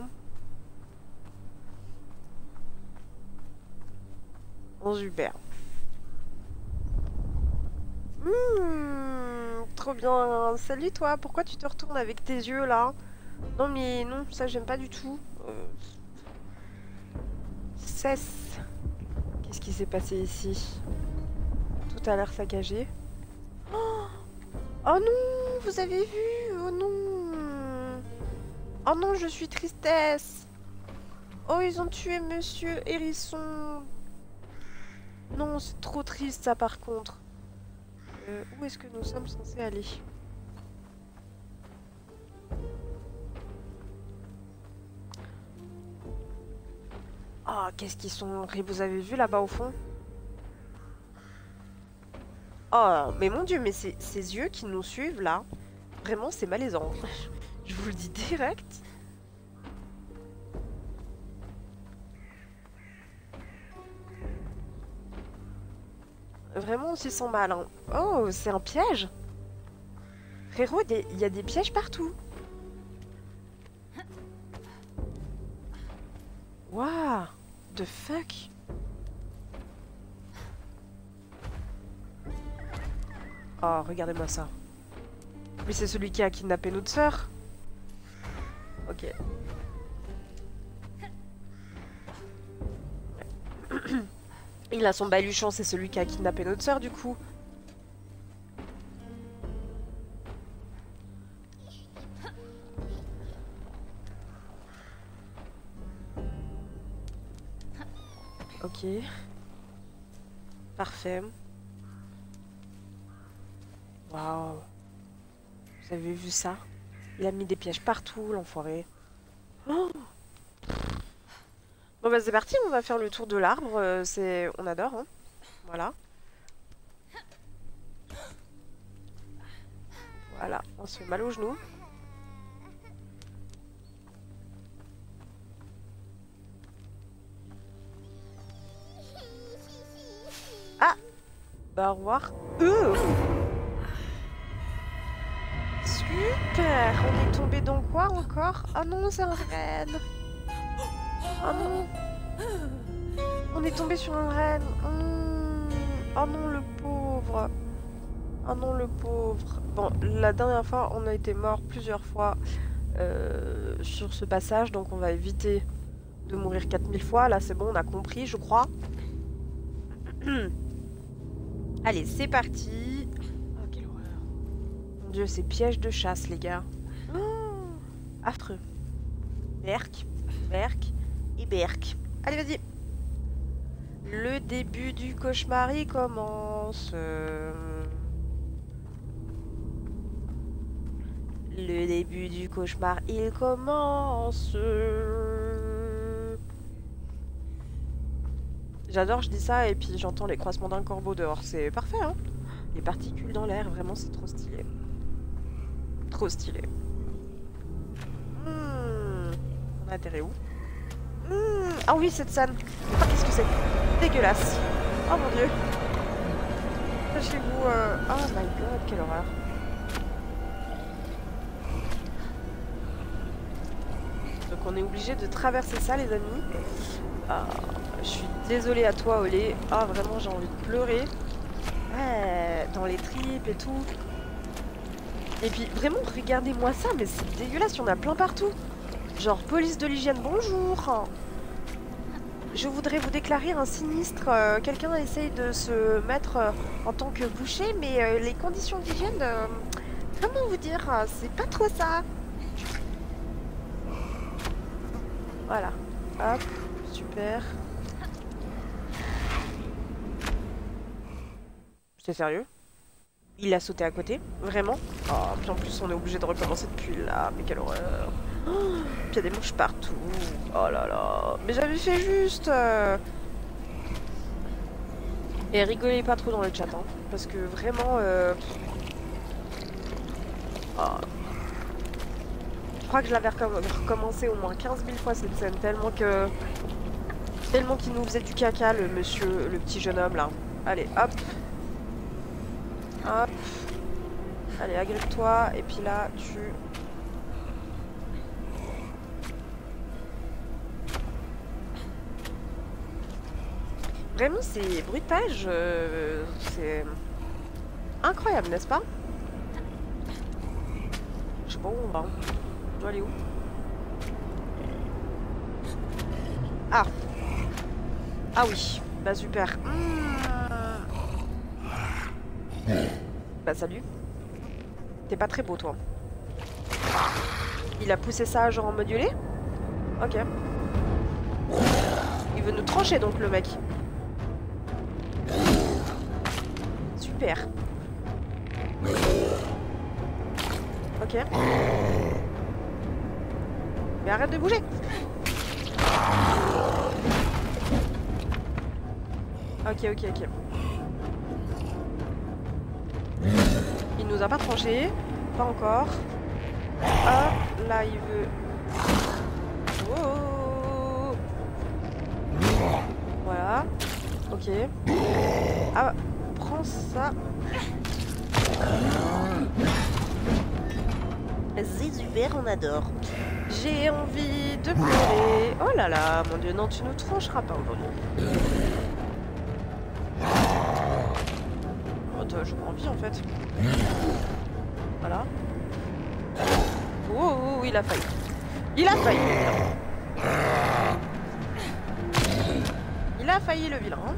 On super. Mmh, trop bien. Salut toi, pourquoi tu te retournes avec tes yeux là? Non mais non, ça j'aime pas du tout. Euh... Cesse. Qu'est-ce qui s'est passé ici? Tout a l'air saccagé. Oh, oh non, vous avez vu? Oh non. Oh non, je suis tristesse. Oh, ils ont tué Monsieur Hérisson. Non, c'est trop triste ça par contre. Euh, où est-ce que nous sommes censés aller? Oh, qu'est-ce qu'ils sont... Vous avez vu là-bas au fond? Oh, mais mon dieu, mais ces yeux qui nous suivent là, vraiment c'est malaisant. Je vous le dis direct. Vraiment, on s'y sent mal. Hein. Oh, c'est un piège? Frérot, il y a des pièges partout. Waouh, the fuck? Oh, regardez-moi ça. Mais c'est celui qui a kidnappé notre sœur. Ok. Il a son baluchon, c'est celui qui a kidnappé notre sœur du coup. Ok. Parfait. Waouh. Vous avez vu ça? Il a mis des pièges partout, l'enfoiré. Oh, bon bah c'est parti, on va faire le tour de l'arbre. Euh, c'est, on adore, hein. Voilà. Voilà, on se fait mal aux genoux. Ah, bah au revoir. Euh Super. On est tombé dans quoi encore? Ah non, c'est un renne. Ah non. On est tombé sur un renne. Mmh. Oh non, le pauvre. Oh non, le pauvre. Bon, la dernière fois, on a été mort plusieurs fois euh, sur ce passage, donc on va éviter de mourir quatre mille fois. Là, c'est bon, on a compris, je crois. Allez, c'est parti. Oh, quelle horreur. Mon dieu, c'est piège de chasse, les gars. Oh, affreux. Berk, Berk et Berk. Allez, vas-y. Le début du cauchemar, il commence. Euh... Le début du cauchemar, il commence. J'adore, je dis ça et puis j'entends les croissements d'un corbeau dehors. C'est parfait, hein? Les particules dans l'air, vraiment, c'est trop stylé. Trop stylé. Hmm. On a atterri où? hmm. Ah oui, cette scène. Oh, qu'est-ce que c'est? Dégueulasse. Oh mon dieu. Chez-vous. Euh... Oh my god, quelle horreur. on est obligé de traverser ça, les amis. Ah, je suis désolée à toi, Olé. Ah, vraiment, j'ai envie de pleurer. Ouais, dans les tripes et tout. Et puis, vraiment, regardez-moi ça, mais c'est dégueulasse, il y en a plein partout. Genre, police de l'hygiène, bonjour. Je voudrais vous déclarer un sinistre. Euh, Quelqu'un essaye de se mettre euh, en tant que boucher, mais euh, les conditions d'hygiène, euh, comment vous dire, euh, c'est pas trop ça. Voilà. Hop, super. C'est sérieux? Il a sauté à côté? Vraiment? Oh, puis en plus on est obligé de recommencer depuis là, mais quelle horreur. Oh, puis il y a des mouches partout. Oh là là. Mais j'avais fait juste. euh. Et rigolez pas trop dans le chat, hein, parce que vraiment. Euh... Oh. Je crois que je l'avais recommencé au moins quinze mille fois cette scène, tellement que. Tellement qu'il nous faisait du caca, le monsieur, le petit jeune homme là. Allez, hop. Hop. Allez, agrippe-toi, et puis là, tu. Vraiment, ces bruitages, euh, c'est incroyable, n'est-ce pas? Je sais pas où on va. Je dois aller où? Ah. Ah oui. Bah super. Mmh. Bah salut. T'es pas très beau, toi. Il a poussé ça genre en modulé? Ok. Il veut nous trancher donc, le mec. Super. Ok. Mais arrête de bouger. Ok, ok, ok. Il nous a pas tranché. Pas encore. Hop, là il veut... Oh. Voilà. Ok. Ah, prends ça. C'est super, on adore. J'ai envie de pleurer. Oh là là, mon dieu, non, tu ne trancheras pas aujourd'hui. Oh, toi, j'ai pas envie en fait. Voilà. Oh, oh, oh, il a failli. Il a failli. Il a failli, le vilain.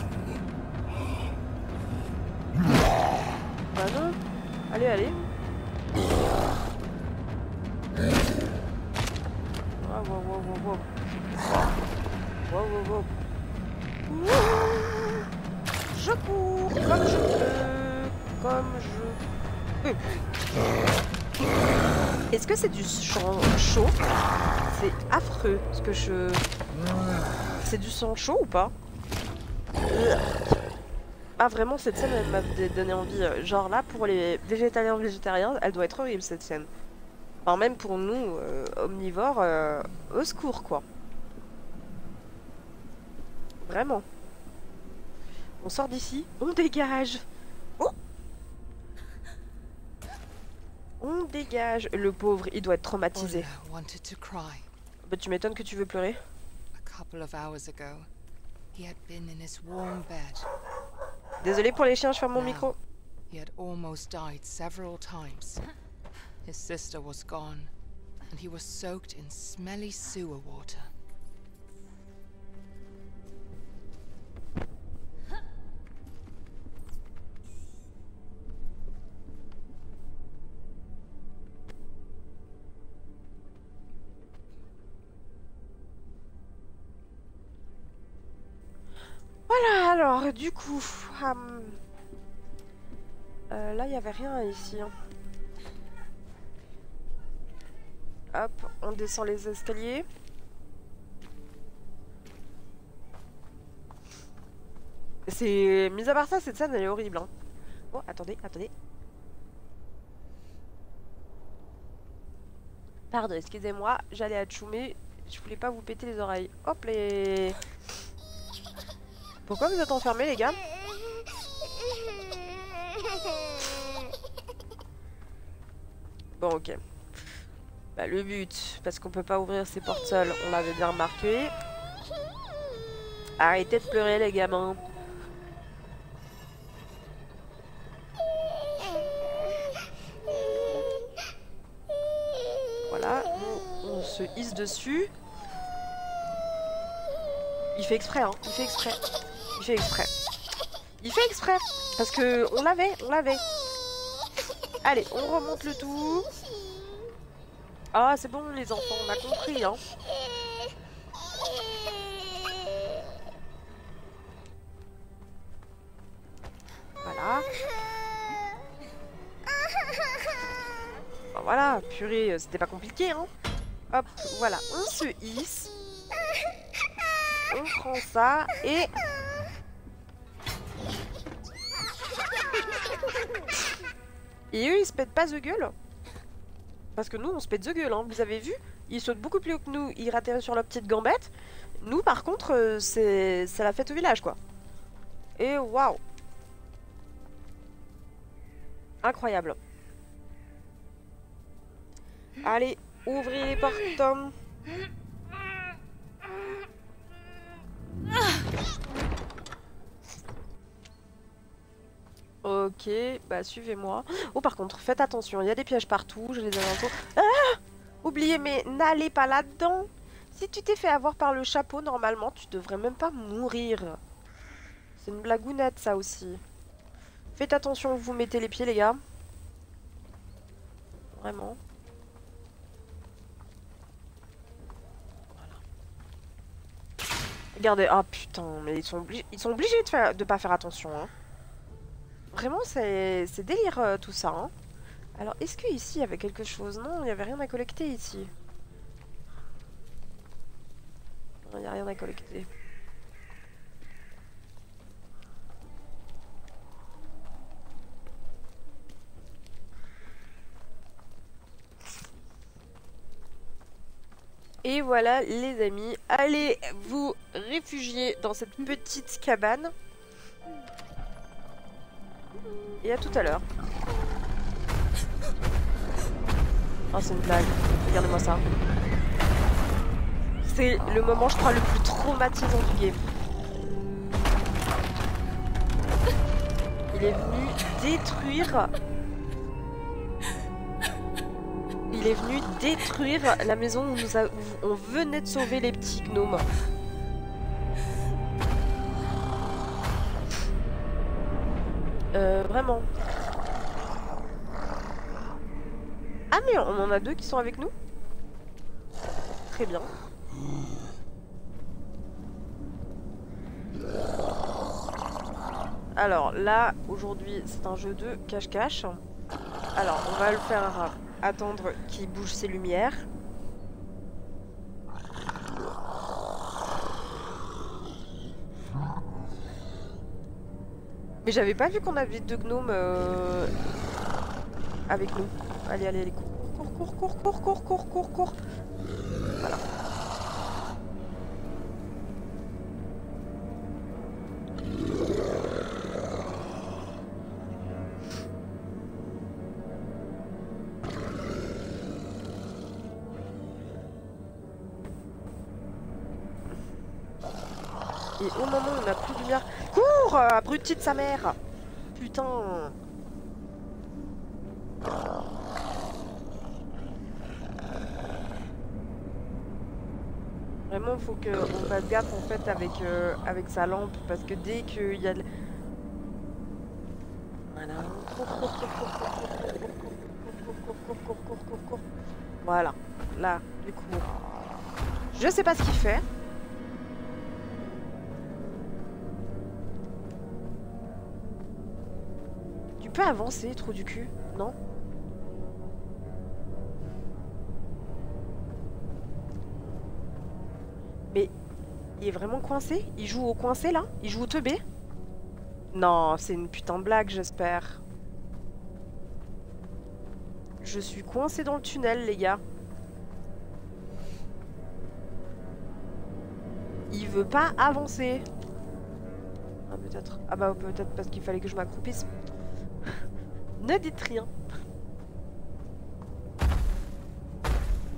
Bah non. Allez, allez. Wow, wow, wow, wow, wow. Wow, wow, wow. Ouh. Je cours comme je peux. Comme je peux. Est-ce que c'est du sang chaud? C'est affreux ce que je... C'est du sang chaud ou pas? Ah vraiment, cette scène elle m'a donné envie. Genre là, pour les végétaliens végétariens, elle doit être horrible cette scène. Enfin même pour nous, euh, omnivores, euh, au secours quoi. Vraiment. On sort d'ici, on dégage. Oh, on dégage. Le pauvre, il doit être traumatisé. Bah tu m'étonnes que tu veux pleurer. Désolé pour les chiens, je ferme mon micro. He had almost died several times. His sister was gone, and he was soaked in smelly sewer water. Voilà, alors du coup, um, euh, là il n'y avait rien ici. Hein. Hop, on descend les escaliers. C'est... Mis à part ça, cette scène elle est horrible. Hein. Oh, attendez, attendez. Pardon, excusez-moi, j'allais à Tchoumé, je voulais pas vous péter les oreilles. Hop les... Pourquoi vous êtes enfermés les gars? Bon ok. Bah, le but, parce qu'on peut pas ouvrir ces portes seules, on l'avait bien remarqué. Arrêtez de pleurer les gamins. Voilà, on, on se hisse dessus. Il fait exprès, hein, il fait exprès. Il fait exprès. Il fait exprès, parce que on l'avait, on l'avait. Allez, on remonte le tout. Ah, c'est bon les enfants, on a compris, hein. Voilà. Bon, voilà, purée, c'était pas compliqué, hein. Hop, voilà, on se hisse. On prend ça et... Et eux, ils se pètent pas the gueule. Parce que nous, on se pète the gueule, hein. Vous avez vu? Ils sautent beaucoup plus haut que nous, ils atterrissent sur leur petite gambette. Nous, par contre, euh, c'est la fête au village, quoi. Et waouh! Incroyable. Allez, ouvrez les portes, Tom. Ok, bah suivez-moi. Oh, par contre, faites attention, il y a des pièges partout, je les ai dans le dos. Ah! Oubliez, mais n'allez pas là-dedans. Si tu t'es fait avoir par le chapeau, normalement, tu devrais même pas mourir. C'est une blagounette, ça aussi. Faites attention où vous mettez les pieds, les gars. Vraiment. Voilà. Regardez, ah putain, mais ils sont obligés, ils sont obligés de, faire, de pas faire attention, hein. Vraiment, c'est délire euh, tout ça, hein. Alors, est-ce que ici il y avait quelque chose? Non, il n'y avait rien à collecter ici. Il n'y a rien à collecter. Et voilà les amis, allez vous réfugier dans cette petite cabane. Et à tout à l'heure. Oh, c'est une blague. Regardez-moi ça. C'est le moment, je crois, le plus traumatisant du game. Il est venu détruire... Il est venu détruire la maison où, nous a... où on venait de sauver les petits gnomes. Euh, vraiment. Ah mais on en a deux qui sont avec nous. Très bien. Alors là, aujourd'hui, c'est un jeu de cache-cache. Alors, on va le faire attendre qu'il bouge ses lumières. Mais j'avais pas vu qu'on avait deux gnomes euh, avec nous. Allez, allez, allez, cours, cours, cours, cours, cours, cours, cours, cours. Voilà. Et au moment où on n'a plus de lumière... Cours, abruti de sa mère! Putain! Vraiment, faut qu'on fasse gaffe en fait avec, euh, avec sa lampe, parce que dès qu'il y a... Voilà. Voilà. Là, du coup... Je sais pas ce qu'il fait. Tu peux avancer, trou du cul, non? Mais il est vraiment coincé? Il joue au coincé là? Il joue au teubé? Non, c'est une putain de blague, j'espère. Je suis coincé dans le tunnel, les gars. Il veut pas avancer. Ah, peut-être. Ah bah peut-être parce qu'il fallait que je m'accroupisse. Ne dites rien.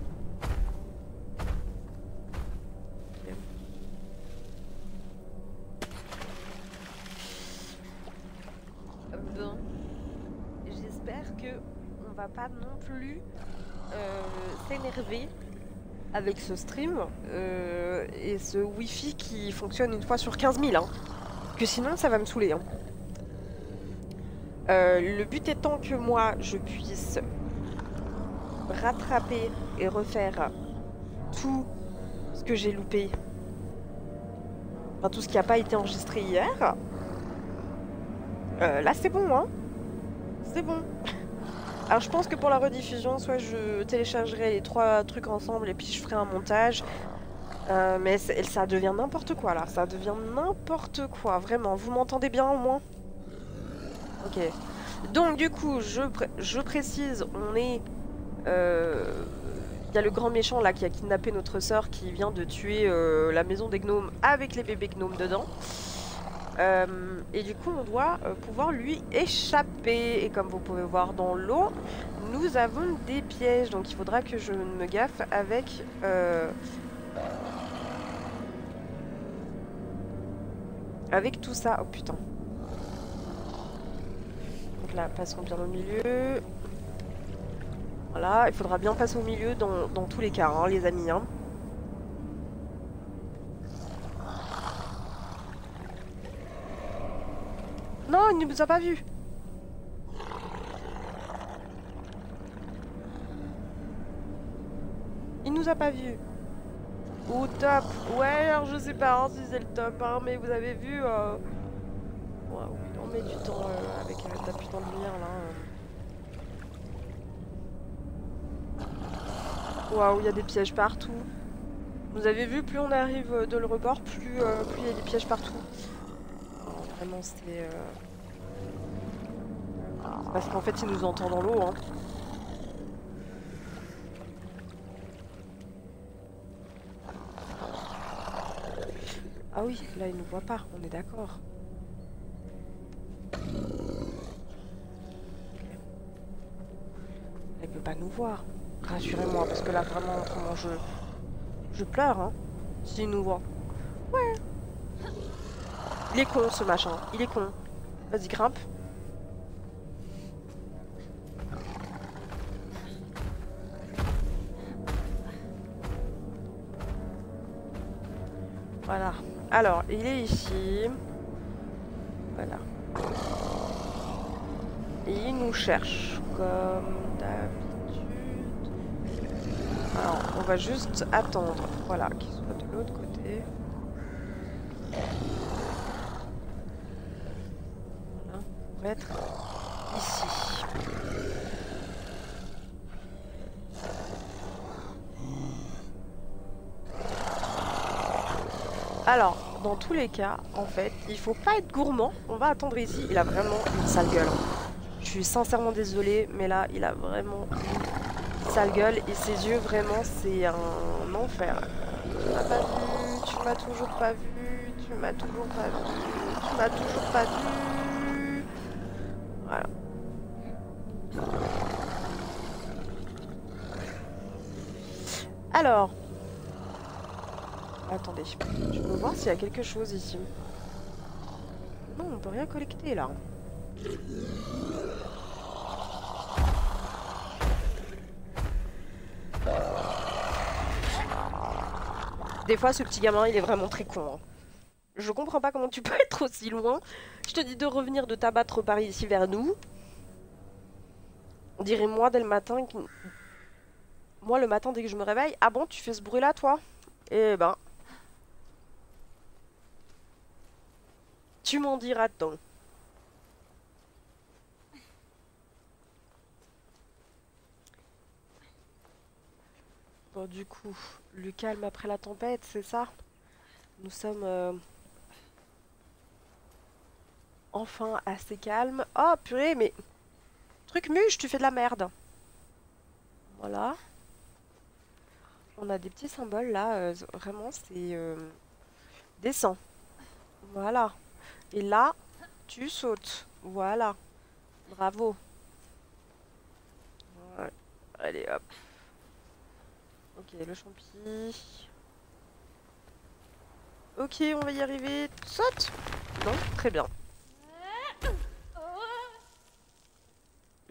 bain. J'espère que on va pas non plus euh, s'énerver avec ce stream euh, et ce wifi qui fonctionne une fois sur quinze mille. Hein. Que sinon ça va me saouler. Hein. Euh, le but étant que moi je puisse rattraper et refaire tout ce que j'ai loupé. Enfin tout ce qui n'a pas été enregistré hier. Euh, là c'est bon hein. C'est bon. Alors je pense que pour la rediffusion, soit je téléchargerai les trois trucs ensemble et puis je ferai un montage. Euh, mais ça devient n'importe quoi là, ça devient n'importe quoi, vraiment. Vous m'entendez bien au moins? Ok. Donc du coup, je, pré je précise, on est... Il euh, y a le grand méchant là qui a kidnappé notre sœur qui vient de tuer euh, la maison des gnomes avec les bébés gnomes dedans. Euh, et du coup on doit euh, pouvoir lui échapper. Et comme vous pouvez voir dans l'eau, nous avons des pièges. Donc il faudra que je me gaffe avec... Euh, avec tout ça. Oh putain. Donc là, passons bien au milieu. Voilà, il faudra bien passer au milieu dans, dans tous les cas, hein, les amis. Hein. Non, il ne nous a pas vus. Il nous a pas vus. Au top. Ouais, alors je sais pas hein, si c'est le top, hein, mais vous avez vu... Euh... Ouais, oui, on met du temps euh, avec euh, ta putain de lumière là. Euh... Waouh, il y a des pièges partout. Vous avez vu, plus on arrive de le rebord, plus euh, plus il y a des pièges partout. Oh, vraiment, c'est... Euh... Parce qu'en fait, il nous entend dans l'eau. Hein. Ah oui, là, il nous voit pas, on est d'accord. Okay. Il peut pas nous voir. Rassurez-moi, parce que là, vraiment, autrement, je... Je pleure, hein, s'il nous voit. Ouais. Il est con, ce machin. Il est con. Vas-y, grimpe. Voilà. Alors, il est ici. Voilà. Et il nous cherche, comme d'habitude. Alors, on va juste attendre, voilà, qu'il soit de l'autre côté. Voilà, on va être ici. Alors, dans tous les cas, en fait, il faut pas être gourmand. On va attendre ici. Il a vraiment une sale gueule. Je suis sincèrement désolée, mais là, il a vraiment une sale gueule. Et ses yeux, vraiment, c'est un enfer. Tu m'as pas vu, tu m'as toujours pas vu, tu m'as toujours pas vu, tu m'as toujours pas vu. Voilà. Alors... Attendez, je peux voir s'il y a quelque chose ici. Non, on peut rien collecter là. Des fois, ce petit gamin, il est vraiment très con. Hein. Je comprends pas comment tu peux être aussi loin. Je te dis de revenir, de t'abattre par ici vers nous. On dirait moi dès le matin. Moi, le matin, dès que je me réveille. Ah bon, tu fais ce bruit-là, toi? Eh ben... Tu m'en diras tant. Bon, du coup, le calme après la tempête, c'est ça? Nous sommes euh, enfin assez calmes. Oh, purée, mais... Truc muche, tu fais de la merde. Voilà. On a des petits symboles, là. Euh, vraiment, c'est... Euh, descend. Voilà. Et là, tu sautes. Voilà. Bravo. Ouais. Allez, hop. Ok, le champi. Ok, on va y arriver. Saute. Non, très bien.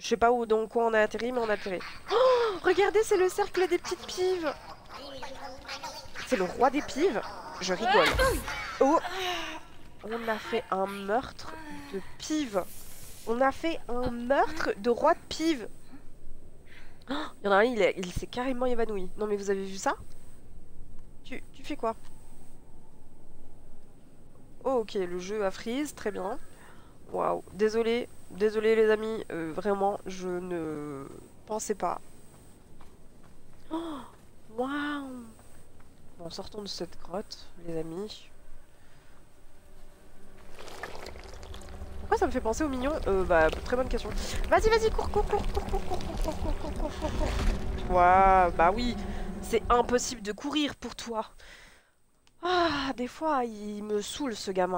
Je sais pas où, dans quoi on a atterri, mais on a atterri. Oh, regardez, c'est le cercle des petites pives. C'est le roi des pives. Je rigole. Oh, on a fait un meurtre de pives. On a fait un meurtre de roi de pives. Oh, il y en a un, il, est- il s'est carrément évanoui. Non mais vous avez vu ça? Tu, tu fais quoi? Oh ok, le jeu a freeze, très bien. Waouh, désolé, désolé les amis, euh, vraiment, je ne pensais pas. Oh, waouh. Bon, sortons de cette grotte, les amis. Pourquoi ça me fait penser aux mignons? Euh, bah, très bonne question. Vas-y, vas-y, cours, cours, cours, cours, cours, cours, cours, cours, cours, cours, cours, cours. Waouh, bah oui, c'est impossible de courir pour toi. Ah, des fois, il me saoule ce gamin.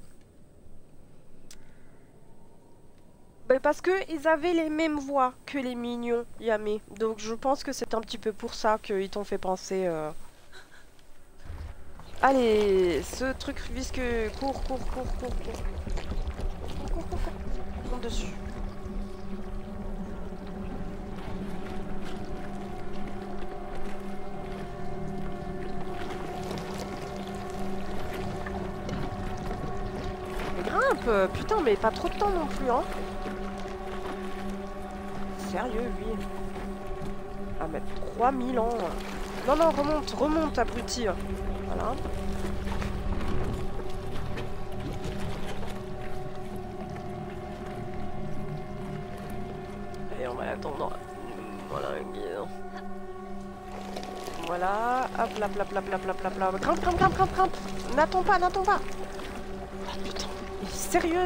Bah, parce que ils avaient les mêmes voix que les mignons, Yamé. Donc je pense que c'est un petit peu pour ça qu'ils t'ont fait penser. euh. Allez, ce truc visqueux, cours, cours, cours, cours, cours. Cours, cours, cours, cours. Monte dessus. Grimpe, putain, mais pas trop de temps non plus, hein. Sérieux, lui. À mettre trois mille ans. Non, non, remonte, remonte, abruti. Voilà. Et on va attendre. Voilà, un guide. Voilà. Hop, là, là, là, là, là, là, là. Grimpe, grimpe, grimpe, grimpe, grimpe. N'attends pas, n'attends pas. Ah, putain, il est sérieux.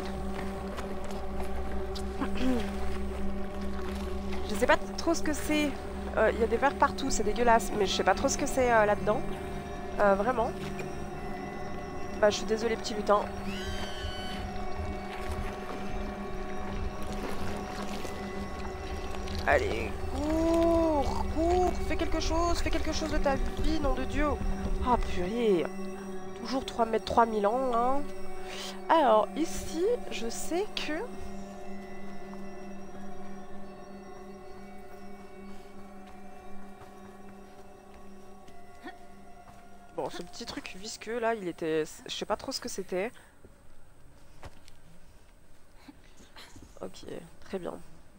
Je sais pas trop ce que c'est. Il euh, y a des vers partout, c'est dégueulasse. Mais je sais pas trop ce que c'est euh, là-dedans. Euh, vraiment. Bah, je suis désolée, petit lutin. Allez, cours, cours, fais quelque chose, fais quelque chose de ta vie, nom de Dieu. Ah, purée. Toujours trois mètres trois mille ans, hein. Alors, ici, je sais que... Bon, ce petit truc visqueux, là, il était... Je sais pas trop ce que c'était. Ok, très bien.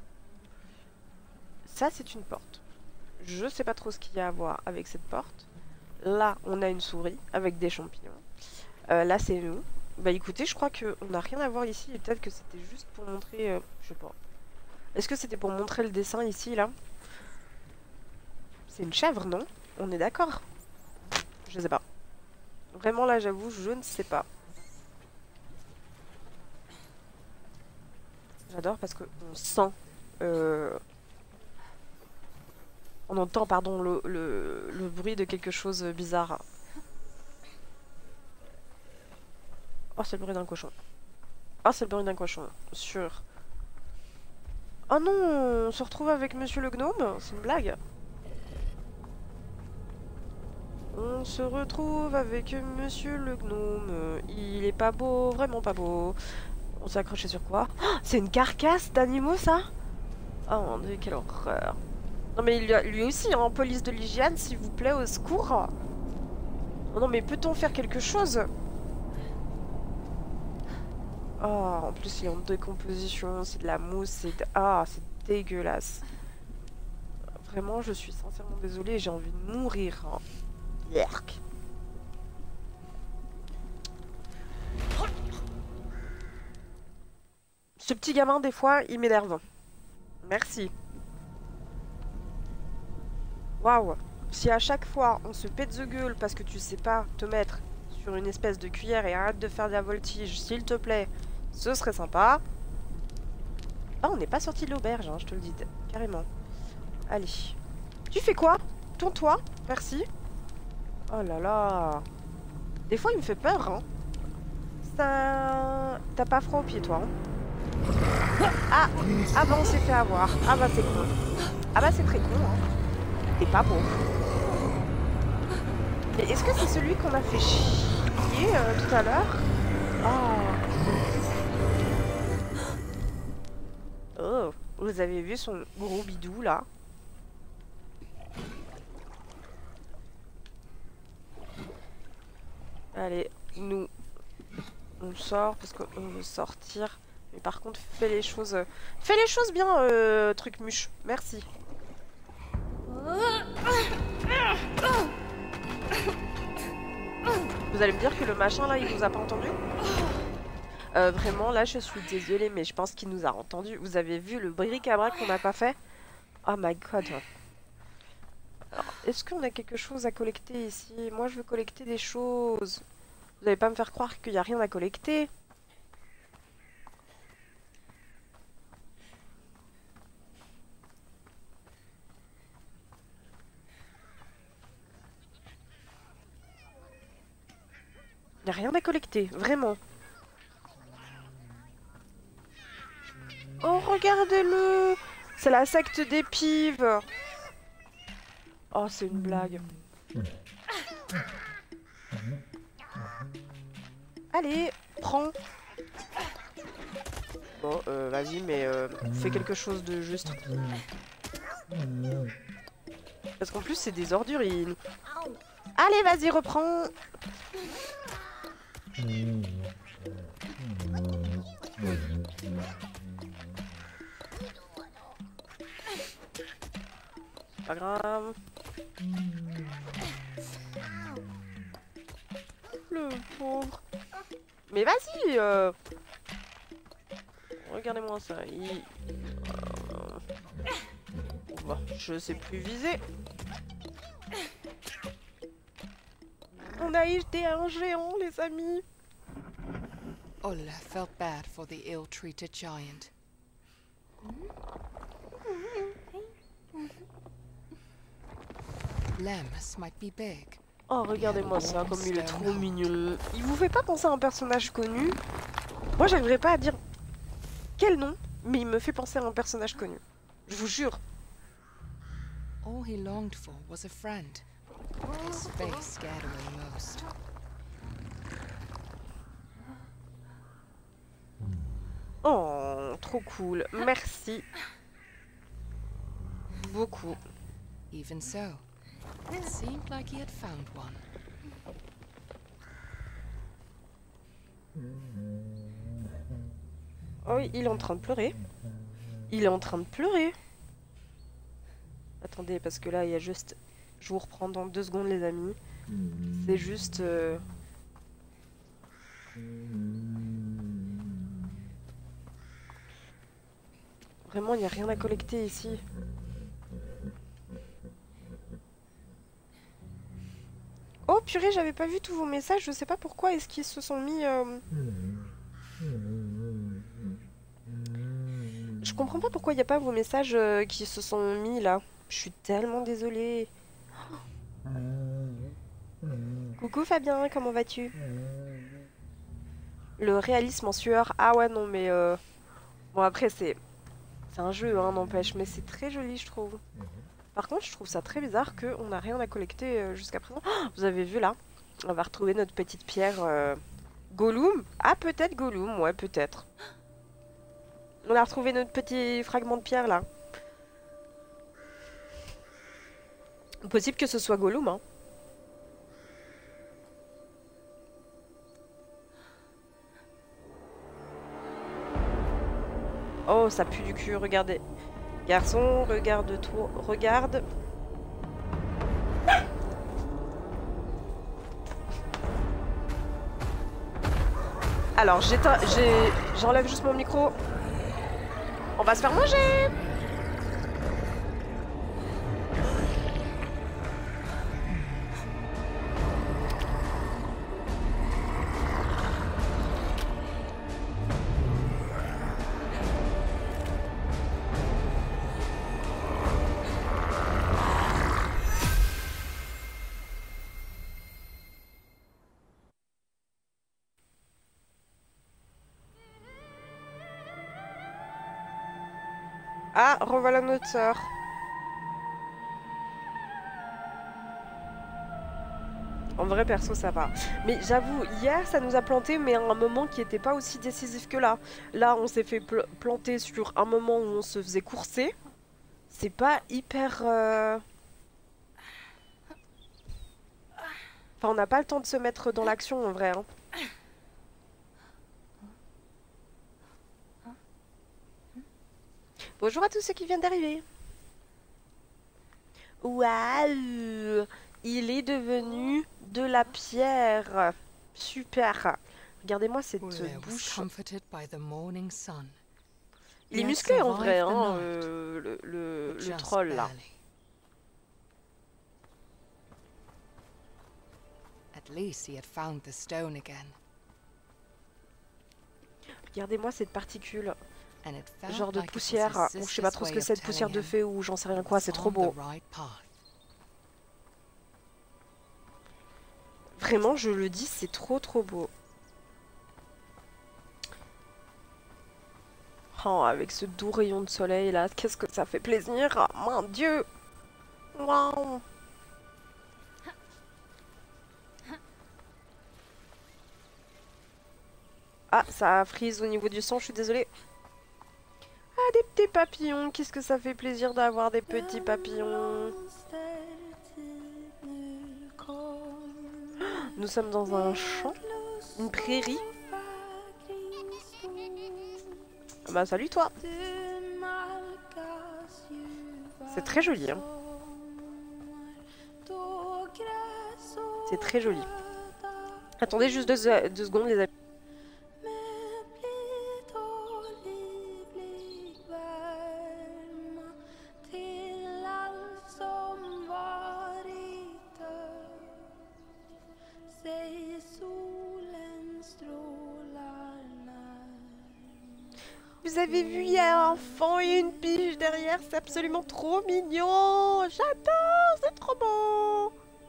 Ça, c'est une porte. Je sais pas trop ce qu'il y a à voir avec cette porte. Là, on a une souris avec des champignons. Euh, là, c'est nous. Bah écoutez, je crois qu'on n'a rien à voir ici. Et peut-être que c'était juste pour montrer... Euh, je sais pas. Est-ce que c'était pour montrer le dessin ici, là? C'est une chèvre, non? On est d'accord? Je sais pas. Vraiment, là, j'avoue, je ne sais pas. J'adore parce qu'on sent... Euh... On entend, pardon, le, le, le bruit de quelque chose de bizarre. Oh, c'est le bruit d'un cochon. Oh, c'est le bruit d'un cochon. Sûr. Oh non, on se retrouve avec Monsieur le Gnome. C'est une blague. On se retrouve avec Monsieur le Gnome. Il est pas beau, vraiment pas beau. On s'est accroché sur quoi? Oh, c'est une carcasse d'animaux, ça? Oh mon dieu, quelle horreur. Non mais il y a, lui aussi, hein, police de l'hygiène, s'il vous plaît, au secours. Oh non mais peut-on faire quelque chose? Oh, en plus il est en décomposition, c'est de la mousse, c'est... De... Ah, c'est dégueulasse. Vraiment, je suis sincèrement désolée, j'ai envie de mourir. Hein. Yerk. Ce petit gamin, des fois, il m'énerve. Merci. Waouh! Si à chaque fois on se pète the gueule parce que tu sais pas te mettre sur une espèce de cuillère et arrête de faire de la voltige, s'il te plaît, ce serait sympa. Ah, on n'est pas sorti de l'auberge, hein, je te le dis, carrément. Allez. Tu fais quoi? Tourne-toi, merci. Oh là là. Des fois il me fait peur, hein. Ça... T'as pas froid aux pieds, toi, hein? Ah! Ah bah on s'est fait avoir. Ah bah c'est con. Ah bah c'est très con, hein. T'es pas beau. Mais est-ce que c'est celui qu'on a fait chier euh, tout à l'heure? Oh. Oh. Vous avez vu son gros bidou là? Allez, nous, on sort parce qu'on veut sortir. Mais par contre, fais les choses, fais les choses bien, euh, truc muche. Merci. Vous allez me dire que le machin là, il vous a pas entendu? Euh, vraiment, là, je suis désolée, mais je pense qu'il nous a entendu. Vous avez vu le bric-à-brac qu'on n'a pas fait? Oh my god. Alors, est-ce qu'on a quelque chose à collecter ici? Moi, je veux collecter des choses. Vous n'allez pas me faire croire qu'il n'y a rien à collecter. Il n'y a rien à collecter, vraiment. Oh, regardez-le! C'est la secte des pives! Oh, c'est une blague. Allez, prends! Bon, euh, vas-y, mais euh, fais quelque chose de juste. Parce qu'en plus, c'est des ordures, ils... Allez, vas-y, reprends! Pas grave. Le pauvre. Mais vas-y euh... Regardez-moi ça. Il... Euh... Bon, je sais plus viser. On a été un géant, les amis. Ulla felt bad for the ill-treated giant. Lemus might be big. Oh, regardez-moi ça, comme il est trop mignon. Il vous fait pas penser à un personnage connu? Moi, j'arriverai pas à dire quel nom, mais il me fait penser à un personnage connu. Je vous jure. All he longed for was a friend. His face scared away most. Oh, trop cool. Merci. Beaucoup. Even so, it seemed like he had found one. Oh, il est en train de pleurer. Il est en train de pleurer. Attendez, parce que là, il y a juste... Je vous reprends dans deux secondes, les amis. C'est juste... Euh... Vraiment, il n'y a rien à collecter ici. Oh purée, j'avais pas vu tous vos messages. Je sais pas pourquoi est-ce qu'ils se sont mis... Euh... Je comprends pas pourquoi il n'y a pas vos messages euh, qui se sont mis là. Je suis tellement désolée. Coucou Fabien, comment vas-tu? Le réalisme en sueur. Ah ouais, non, mais... Euh... Bon, après, c'est... C'est un jeu, hein, n'empêche. Mais c'est très joli, je trouve. Par contre, je trouve ça très bizarre qu'on n'a rien à collecter euh, jusqu'à présent. Oh, vous avez vu, là? On va retrouver notre petite pierre... Euh... Gollum? Ah, peut-être Gollum, ouais, peut-être. On a retrouvé notre petit fragment de pierre, là. Possible que ce soit Gollum, hein. Oh, ça pue du cul, regardez. Garçon, regarde-toi, regarde. Alors, j'éteins, j'ai, j'enlève juste mon micro. On va se faire manger! Ah, revoilà notre sœur. En vrai, perso, ça va. Mais j'avoue, hier, ça nous a planté, mais à un moment qui était pas aussi décisif que là. Là, on s'est fait pl planter sur un moment où on se faisait courser. C'est pas hyper... euh, Enfin, on n'a pas le temps de se mettre dans l'action, en vrai. Hein. Bonjour à tous ceux qui viennent d'arriver. Waouh! Il est devenu de la pierre. Super. Regardez-moi cette Ule was bouche. comforted by the morning sun. Il est He had musclé en vrai, survived the hein, night, euh, le, le, but le just troll là. barely. At least he had found the stone again, Regardez-moi cette particule, and it felt genre de like it was poussière. his Ou je sais pas sister's trop ce way que of c'est, de poussière telling de him fée ou j'en sais rien he quoi, was c'est trop on the beau. right path. Vraiment, je le dis, c'est trop trop beau. Oh, avec ce doux rayon de soleil là, qu'est-ce que ça fait plaisir. Oh, mon Dieu. Waouh. Ah, ça frise au niveau du sang, je suis désolée. Ah, des petits papillons, qu'est-ce que ça fait plaisir d'avoir des petits papillons. Nous sommes dans un champ, une prairie. Ah bah salut toi. C'est très joli. Hein. C'est très joli. Attendez juste deux, deux secondes les amis. Vous avez vu, il y a un enfant et une biche derrière, c'est absolument trop mignon. J'adore, c'est trop beau.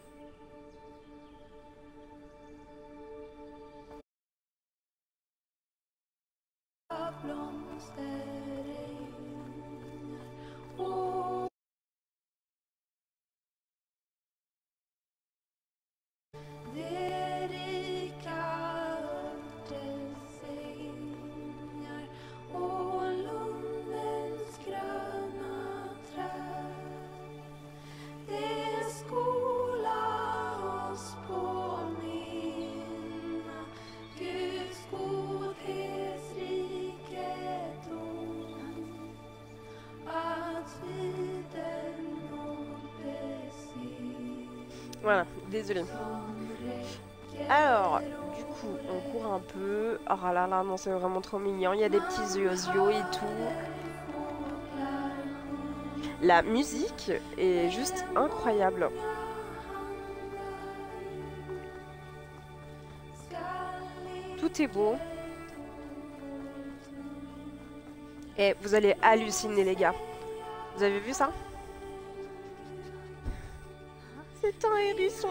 Voilà, désolé. Alors, du coup, on court un peu. Oh là là, non, c'est vraiment trop mignon. Il y a des petits yeux et tout. La musique est juste incroyable. Tout est beau. Et vous allez halluciner, les gars. Vous avez vu ça? C'est un hérisson.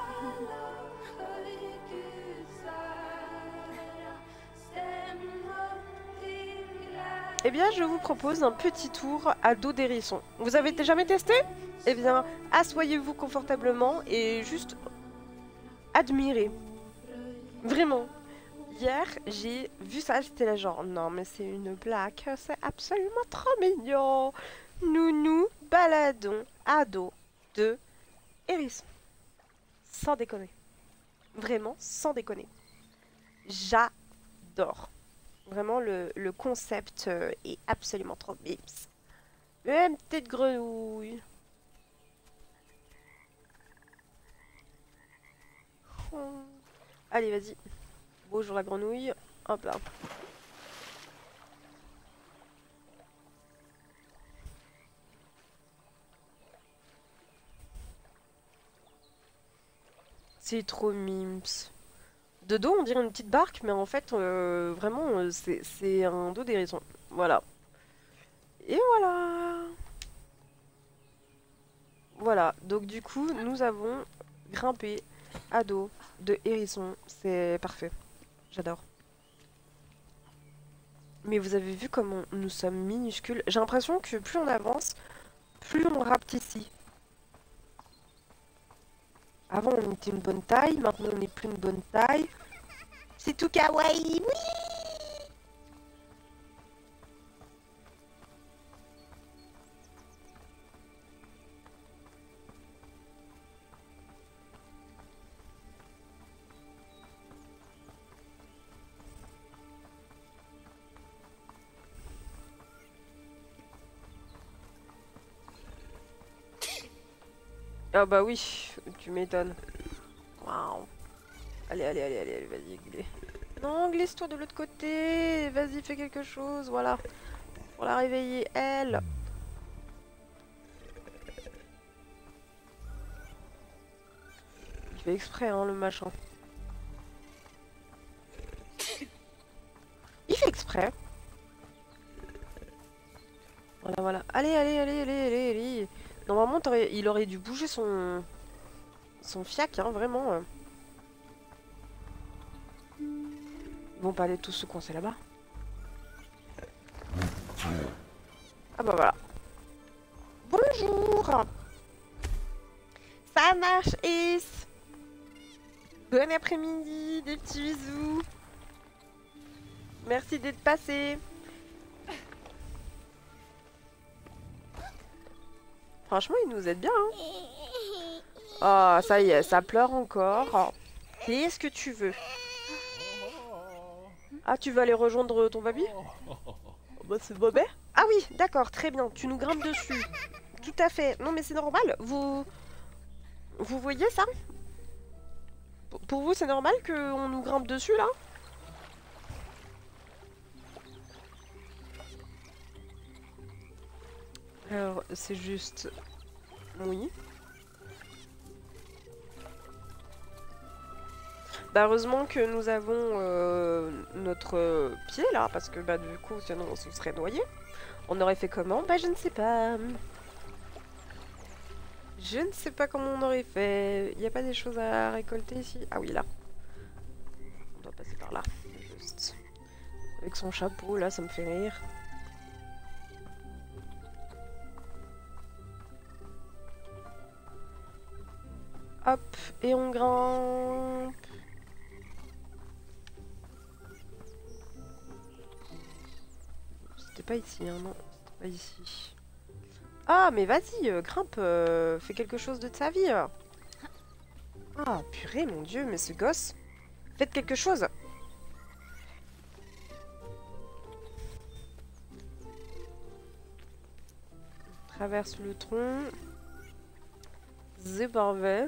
Eh bien, je vous propose un petit tour à dos d'hérisson. Vous avez jamais testé? Eh bien, asseyez-vous confortablement et juste admirez. Vraiment. Hier, j'ai vu ça, j'étais là genre, non mais c'est une blague, c'est absolument trop mignon. Nous nous baladons à dos de hérisson. Sans déconner. Vraiment, sans déconner. J'adore. Vraiment, le, le concept euh, est absolument trop bips. Une petite grenouille. Oh. Allez, vas-y. Bonjour la grenouille. Hop là. C'est trop mimes. De dos, on dirait une petite barque, mais en fait, euh, vraiment, euh, c'est un dos d'hérisson. Voilà. Et voilà. Voilà. Donc du coup, nous avons grimpé à dos de hérisson. C'est parfait. J'adore. Mais vous avez vu comment nous sommes minuscules. J'ai l'impression que plus on avance, plus on rapetit ici. Avant, on était une bonne taille. Maintenant, on n'est plus une bonne taille. C'est tout kawaii. Oui. Ah bah oui, tu m'étonnes. Waouh. Allez, allez, allez, allez, allez, vas-y, glisse. Non, glisse-toi de l'autre côté. Vas-y, fais quelque chose, voilà. Pour la réveiller, elle. Il fait exprès, hein, le machin. Il fait exprès. Voilà, voilà. Allez, allez, allez, allez, allez, allez. Normalement, t'aurais- il aurait dû bouger son... Son fiac, hein, vraiment. euh. Ils vont pas aller tous se coincer là-bas. Ah bah voilà. Bonjour. Ça marche, Ace. Bon après-midi, des petits bisous. Merci d'être passé. Franchement, il nous aide bien. Hein. Oh, ça y est, ça pleure encore. Qu'est-ce que tu veux? Ah, tu veux aller rejoindre ton baby? Bah, c'est Bobet. Ah oui, d'accord, très bien. Tu nous grimpes dessus. Tout à fait. Non, mais c'est normal. Vous... Vous voyez ça? Pour vous, c'est normal qu'on nous grimpe dessus, là? Alors, c'est juste... Oui. Bah, heureusement que nous avons euh, notre euh, pied, là, parce que, bah, du coup, sinon, on se serait noyé. On aurait fait comment? Bah, je ne sais pas. Je ne sais pas comment on aurait fait. Il n'y a pas des choses à récolter ici? Ah oui, là. On doit passer par là. Juste. Avec son chapeau, là, ça me fait rire. Hop, et on grimpe. C'était pas ici, hein, non. C'était pas ici. Ah, mais vas-y, euh, grimpe, euh, fais quelque chose de ta vie. Ah, purée, mon Dieu, mais ce gosse. Faites quelque chose. On traverse le tronc. C'est parfait.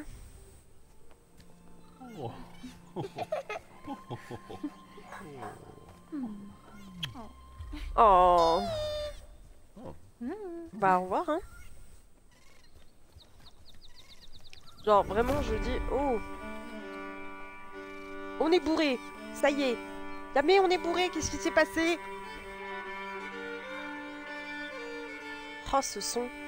Oh. Bah, au revoir, hein. Genre, vraiment, je dis... Oh. On est bourré. Ça y est. Mais on est bourré. Qu'est-ce qui s'est passé? Oh, ce son.